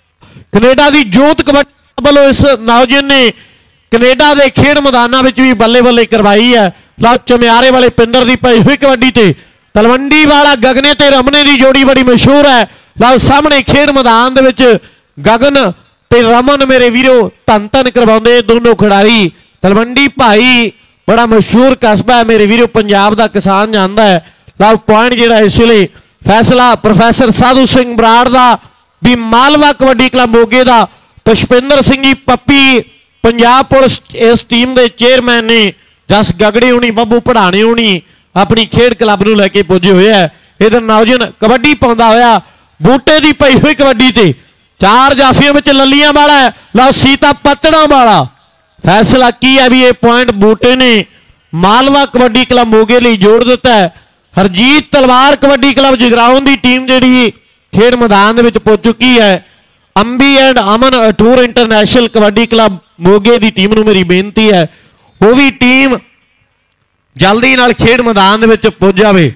ਕੈਨੇਡਾ ਦੀ ਜੋਤ ਕਬੱਡੀ ਵੱਲੋਂ ਇਸ ਨੌਜਵਾਨ ਨੇ ਕੈਨੇਡਾ ਦੇ ਖੇਡ ਮੈਦਾਨਾਂ ਵਿੱਚ ਵੀ ਬੱਲੇ ਬੱਲੇ ਕਰਵਾਈ ਹੈ। ਲਓ ਚਮਿਆਰੇ ਵਾਲੇ ਪਿੰਦਰ ਦੀ ਪਈ ਹੋਈ ਕਬੱਡੀ ਤੇ ਤਲਵੰਡੀ ਵਾਲਾ ਗਗਨੇ ਤੇ ਰਮਨੇ ਦੀ ਜੋੜੀ ਬੜੀ ਮਸ਼ਹੂਰ ਹੈ। ਲਓ ਸਾਹਮਣੇ ਖੇਡ ਮੈਦਾਨ ਦੇ ਵਿੱਚ ਗਗਨ ਤੇ ਰਮਨ ਮੇਰੇ ਵੀਰੋ ਧੰਨ ਧੰਨ ਕਰਵਾਉਂਦੇ ਦੋਨੋਂ ਖਿਡਾਰੀ। ਤਲਵੰਡੀ ਭਾਈ ਬੜਾ ਮਸ਼ਹੂਰ ਕਸਬਾ ਹੈ ਮੇਰੇ ਵੀਰੋ, ਪੰਜਾਬ ਦਾ ਕਿਸਾਨ ਜਾਣਦਾ ਹੈ। ਲਓ ਪੁਆਇੰਟ ਜਿਹੜਾ ਇਸ ਵੇਲੇ ਫੈਸਲਾ ਪ੍ਰੋਫੈਸਰ ਸਾਧੂ ਸਿੰਘ ਬਰਾੜ ਦਾ ਵੀ ਮਾਲਵਾ ਕਬੱਡੀ ਕਲੱਬ ਮੋਗੇ ਦਾ ਪੁਸ਼ਪਿੰਦਰ ਸਿੰਘ ਜੀ ਪੱਪੀ ਪੰਜਾਬ ਪੁਲਿਸ ਇਸ ਟੀਮ ਦੇ ਚੇਅਰਮੈਨ ਨੇ। ਜਸ ਗਗੜੇ ਹੋਣੀ, ਬੱਬੂ ਪੜਾਣੇ ਹੋਣੀ ਆਪਣੀ ਖੇਡ ਕਲੱਬ ਨੂੰ ਲੈ ਕੇ ਪੁੱਜੇ ਹੋਏ ਹੈ। ਇਧਰ ਨੌਜਵਾਨ ਕਬੱਡੀ ਪਾਉਂਦਾ ਹੋਇਆ ਬੂਟੇ ਦੀ ਪਈ ਹੋਈ ਕਬੱਡੀ ਤੇ ਚਾਰ ਜਾਫੀਆਂ ਵਿੱਚ ਲੱਲੀਆਂ ਵਾਲਾ, ਲਓ ਸੀਤਾ ਪਤੜਾ ਵਾਲਾ। ਫੈਸਲਾ ਕੀ ਹੈ ਵੀ ਇਹ ਪੁਆਇੰਟ ਬੂਟੇ ਨੇ ਮਾਲਵਾ ਕਬੱਡੀ ਕਲੱਬ ਮੋਗੇ ਲਈ ਜੋੜ ਦਿੱਤਾ ਹੈ। ਹਰਜੀਤ ਤਲਵਾਰ ਕਬੱਡੀ ਕਲੱਬ ਜਗਰਾਉਂ ਦੀ ਟੀਮ ਜਿਹੜੀ ਖੇਡ ਮੈਦਾਨ ਦੇ ਵਿੱਚ ਪੁੱਜ ਚੁੱਕੀ ਹੈ। ਅੰਬੀ ਐਂਡ ਅਮਨ ਅਟੂਰ ਇੰਟਰਨੈਸ਼ਨਲ ਕਬੱਡੀ ਕਲੱਬ ਮੋਗੇ ਦੀ ਟੀਮ ਨੂੰ ਮੇਰੀ ਬੇਨਤੀ ਹੈ ਉਹ ਵੀ ਟੀਮ ਜਲਦੀ ਨਾਲ ਖੇਡ ਮੈਦਾਨ ਦੇ ਵਿੱਚ ਪੁੱਜ ਜਾਵੇ।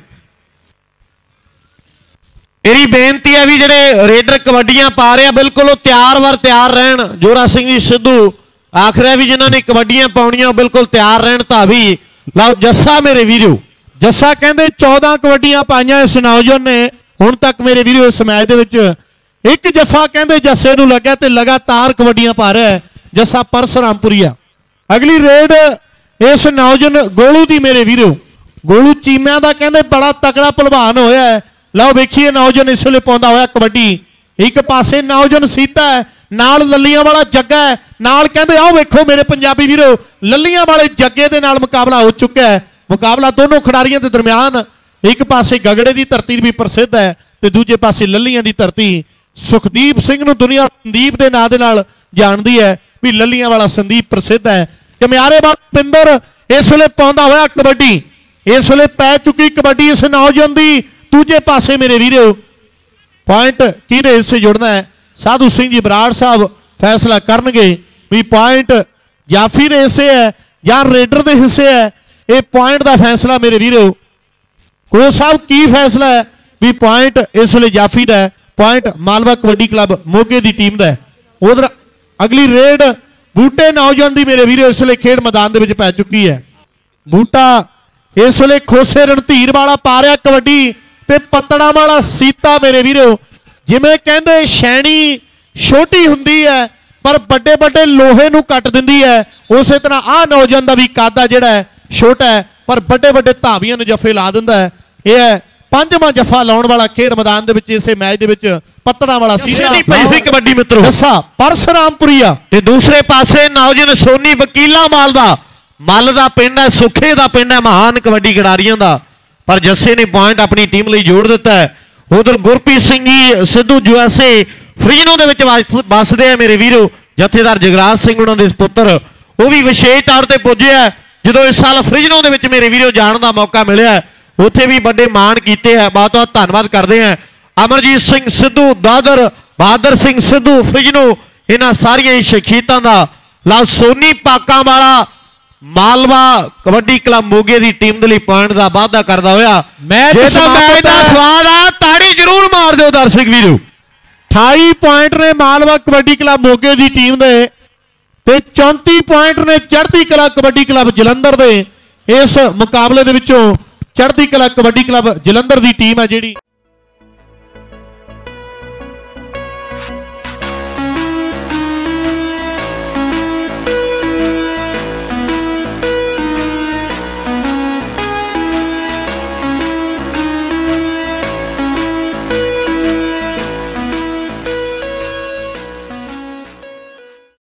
ਮੇਰੀ ਬੇਨਤੀ ਹੈ ਵੀ ਜਿਹੜੇ ਰੇਡਰ ਕਬੱਡੀਆਂ ਪਾ ਰਹੇ ਆ ਬਿਲਕੁਲ ਉਹ ਤਿਆਰ ਵਰ ਤਿਆਰ ਰਹਿਣ। ਜੋਰਾ ਸਿੰਘ ਜੀ ਸਿੱਧੂ ਆਖ ਰਿਹਾ ਵੀ ਜਿਨ੍ਹਾਂ ਨੇ ਕਬੱਡੀਆਂ ਪਾਉਣੀਆਂ ਉਹ ਬਿਲਕੁਲ ਤਿਆਰ ਰਹਿਣ। ਧਾਵੀ ਲਓ ਜੱਸਾ ਮੇਰੇ ਵੀਰੋ, ਜੱਸਾ ਕਹਿੰਦੇ ਚੌਦਾਂ ਕਬੱਡੀਆਂ ਪਾਈਆਂ ਇਸ ਨੌਜਵਾਨ ਨੇ ਹੁਣ ਤੱਕ ਮੇਰੇ ਵੀਰੋ ਇਸ ਮੈਚ ਦੇ ਵਿੱਚ। ਇੱਕ ਜੱਫਾ ਕਹਿੰਦੇ ਜੱਸੇ ਨੂੰ ਲੱਗਿਆ ਤੇ ਲਗਾਤਾਰ ਕਬੱਡੀਆਂ ਪਾ ਰਿਹਾ ਹੈ ਜੱਸਾ ਪਰਸਰਾਮਪੁਰੀਆ। ਅਗਲੀ ਰੇਡ ਇਸ ਨੌਜਵਾਨ ਗੋਲੂ ਦੀ ਮੇਰੇ ਵੀਰੋ। ਗੋਲੂ ਚੀਮਿਆਂ ਦਾ ਕਹਿੰਦੇ ਬੜਾ ਤਕੜਾ ਭਲਵਾਨ ਹੋਇਆ ਹੈ। ਲਓ ਵੇਖੀਏ ਨੌਜਵਾਨ ਇਸ ਵੇਲੇ ਪਾਉਂਦਾ ਹੋਇਆ ਕਬੱਡੀ। ਇੱਕ ਪਾਸੇ ਨੌਜਵਾਨ ਸੀਤਾ ਹੈ, ਨਾਲ ਲੱਲੀਆਂ ਵਾਲਾ ਜੱਗਾ ਹੈ, ਨਾਲ ਕਹਿੰਦੇ ਆਓ ਵੇਖੋ ਮੇਰੇ ਪੰਜਾਬੀ ਵੀਰੋ ਲੱਲੀਆਂ ਵਾਲੇ ਜੱਗੇ ਦੇ ਨਾਲ ਮੁਕਾਬਲਾ ਹੋ ਚੁੱਕਾ ਹੈ। ਮੁਕਾਬਲਾ ਦੋਨੋਂ ਖਿਡਾਰੀਆਂ ਦੇ ਦਰਮਿਆਨ। ਇੱਕ ਪਾਸੇ ਗਗੜੇ ਦੀ ਧਰਤੀ ਵੀ ਪ੍ਰਸਿੱਧ ਹੈ ਤੇ ਦੂਜੇ ਪਾਸੇ ਲੱਲੀਆਂ ਦੀ ਧਰਤੀ। ਸੁਖਦੀਪ ਸਿੰਘ ਨੂੰ ਦੁਨੀਆ ਸੰਦੀਪ ਦੇ ਨਾਂ ਦੇ ਨਾਲ ਜਾਣਦੀ ਹੈ ਵੀ ਲੱਲੀਆਂ ਵਾਲਾ ਸੰਦੀਪ ਪ੍ਰਸਿੱਧ ਹੈ। ਕਮਿਆਰੇ ਵਾਲਾ ਪਿੰਦਰ ਇਸ ਵੇਲੇ ਪਾਉਂਦਾ ਹੋਇਆ ਕਬੱਡੀ। ਇਸ ਵੇਲੇ ਪੈ ਚੁੱਕੀ ਕਬੱਡੀ ਇਸ ਨੌਜਵਾਨ ਦੀ। ਦੂਜੇ ਪਾਸੇ ਮੇਰੇ ਵੀਰੋ ਪੁਆਇੰਟ ਕਿਹਦੇ ਹਿੱਸੇ ਜੁੜਨਾ ਹੈ, ਸਾਧੂ ਸਿੰਘ ਜੀ ਬਰਾੜ ਸਾਹਿਬ ਫੈਸਲਾ ਕਰਨਗੇ ਵੀ ਪੁਆਇੰਟ ਜਾਫੀ ਦੇ ਹਿੱਸੇ ਹੈ ਜਾਂ ਰੇਡਰ ਦੇ ਹਿੱਸੇ ਹੈ। ਇਹ ਪੁਆਇੰਟ ਦਾ ਫੈਸਲਾ ਮੇਰੇ ਵੀਰੋ ਕੋਚ ਸਾਹਿਬ ਕੀ ਫੈਸਲਾ ਹੈ ਵੀ ਪੁਆਇੰਟ ਇਸ ਵੇਲੇ ਜਾਫੀ ਦਾ, ਪੁਆਇੰਟ ਮਾਲਵਾ ਕਬੱਡੀ ਕਲੱਬ ਮੋਗੇ ਦੀ ਟੀਮ ਦਾ। ਉਧਰ ਅਗਲੀ ਰੇਡ ਬੂਟੇ ਨੌਜਵਾਨ ਦੀ ਮੇਰੇ ਵੀਰੋ ਇਸ ਵੇਲੇ ਖੇਡ ਮੈਦਾਨ ਦੇ ਵਿੱਚ ਪੈ ਚੁੱਕੀ ਹੈ। ਬੂਟਾ ਇਸ ਵੇਲੇ ਖੋਸੇ ਰਣਧੀਰ ਵਾਲਾ ਪਾ ਰਿਹਾ ਕਬੱਡੀ ਤੇ ਪੱਤੜਾ ਵਾਲਾ ਸੀਤਾ ਮੇਰੇ ਵੀਰੋ। ਜਿਵੇਂ ਕਹਿੰਦੇ ਸ਼ੈਣੀ ਛੋਟੀ ਹੁੰਦੀ ਹੈ ਪਰ ਵੱਡੇ ਵੱਡੇ ਲੋਹੇ ਨੂੰ ਕੱਟ ਦਿੰਦੀ ਹੈ, ਉਸੇ ਤਰ੍ਹਾਂ ਆਹ ਨੌਜਵਾਨ ਦਾ ਵੀ ਕਾਦਾ ਜਿਹੜਾ ਹੈ ਛੋਟਾ ਹੈ ਪਰ ਵੱਡੇ ਵੱਡੇ ਧਾਵੀਆਂ ਨੂੰ ਜੱਫੇ ਲਾ ਦਿੰਦਾ ਹੈ। ਇਹ ਹੈ ਪੰਜਵਾਂ ਜੱਫਾ ਲਾਉਣ ਵਾਲਾ ਖੇਡ ਮੈਦਾਨ ਦੇ ਵਿੱਚ ਇਸੇ ਮੈਚ ਦੇ ਵਿੱਚ ਪੱਤੜਾ ਵਾਲਾ ਸੀਤਾ ਦੀ ਪਈ ਹੋਈ ਕਬੱਡੀ ਮਿੱਤਰੋ। ਦੱਸਾ ਪਰਸਰਾਮਪੁਰੀਆ ਤੇ ਦੂਸਰੇ ਪਾਸੇ ਨੌਜਵਾਨ ਸੋਨੀ ਵਕੀਲਾ ਮਾਲ ਦਾ ਮੱਲ ਦਾ ਪਿੰਡ ਹੈ, ਸੁੱਖੇ ਦਾ ਪਿੰਡ ਹੈ, ਮਹਾਨ ਕਬੱਡੀ ਖਿਡਾਰੀਆਂ ਦਾ। ਪਰ ਜੱਸੇ ਨੇ ਪੁਆਇੰਟ ਆਪਣੀ ਟੀਮ ਲਈ ਜੋੜ ਦਿੱਤਾ ਹੈ। ਉਧਰ ਗੁਰਪ੍ਰੀਤ ਸਿੰਘ ਜੀ ਸਿੱਧੂ ਯੂਐਸਏ ਫਰੀਜ਼ਨੋ ਦੇ ਵਿੱਚ ਵੱਸਦੇ ਆ ਮੇਰੇ ਵੀਰੋ। ਜਥੇਦਾਰ ਜਗਰਾਜ ਸਿੰਘ ਉਹਨਾਂ ਦੇ ਸੁਪੁੱਤਰ ਉਹ ਵੀ ਵਿਸ਼ੇਸ਼ ਤੌਰ ਤੇ ਪੁੱਜੇ ਆ। ਜਦੋਂ ਇਸ ਸਾਲ ਫਰੀਜ਼ਨੋ ਦੇ ਵਿੱਚ ਮੇਰੇ ਵੀਰੋ ਜਾਣ ਦਾ ਮੌਕਾ ਮਿਲਿਆ, ਉੱਥੇ ਵੀ ਵੱਡੇ ਮਾਣ ਕੀਤੇ ਆ। ਬਹੁਤ ਬਹੁਤ ਧੰਨਵਾਦ ਕਰਦੇ ਆ ਅਮਰਜੀਤ ਸਿੰਘ ਸਿੱਧੂ, ਦਾਦਰ ਬਹਾਦਰ ਸਿੰਘ ਸਿੱਧੂ ਫਰੀਜ਼ਨੋ, ਇਹਨਾਂ ਸਾਰੀਆਂ ਹੀ ਸ਼ਖਸੀਅਤਾਂ ਦਾ। ਲਓ ਸੋਨੀ ਪਾਕਾਂ ਵਾਲਾ ਮਾਲਵਾ ਕਬੱਡੀ ਕਲੱਬ ਮੋਗੇ ਦੀ ਟੀਮ ਦੇ ਲਈ ਪੁਆਇੰਟ ਦਾ ਵਾਅਦਾ ਕਰਦਾ ਹੋਇਆ। ਮੈਚ ਦਾ ਸਵਾਦ ਆ, ਤਾੜੀ ਜ਼ਰੂਰ ਮਾਰ ਦਿਓ ਦਰਸ਼ਕ ਵੀਰੋ। ਅਠਾਈ ਪੁਆਇੰਟ ਨੇ ਮਾਲਵਾ ਕਬੱਡੀ ਕਲੱਬ ਮੋਗੇ ਦੀ ਟੀਮ ਦੇ ਤੇ ਚੌਂਤੀ ਪੁਆਇੰਟ ਨੇ ਚੜ੍ਹਦੀ ਕਲਾ ਕਬੱਡੀ ਕਲੱਬ ਜਲੰਧਰ ਦੇ। ਇਸ ਮੁਕਾਬਲੇ ਦੇ ਵਿੱਚੋਂ ਚੜ੍ਹਦੀ ਕਲਾ ਕਬੱਡੀ ਕਲੱਬ ਜਲੰਧਰ ਦੀ ਟੀਮ ਹੈ ਜਿਹੜੀ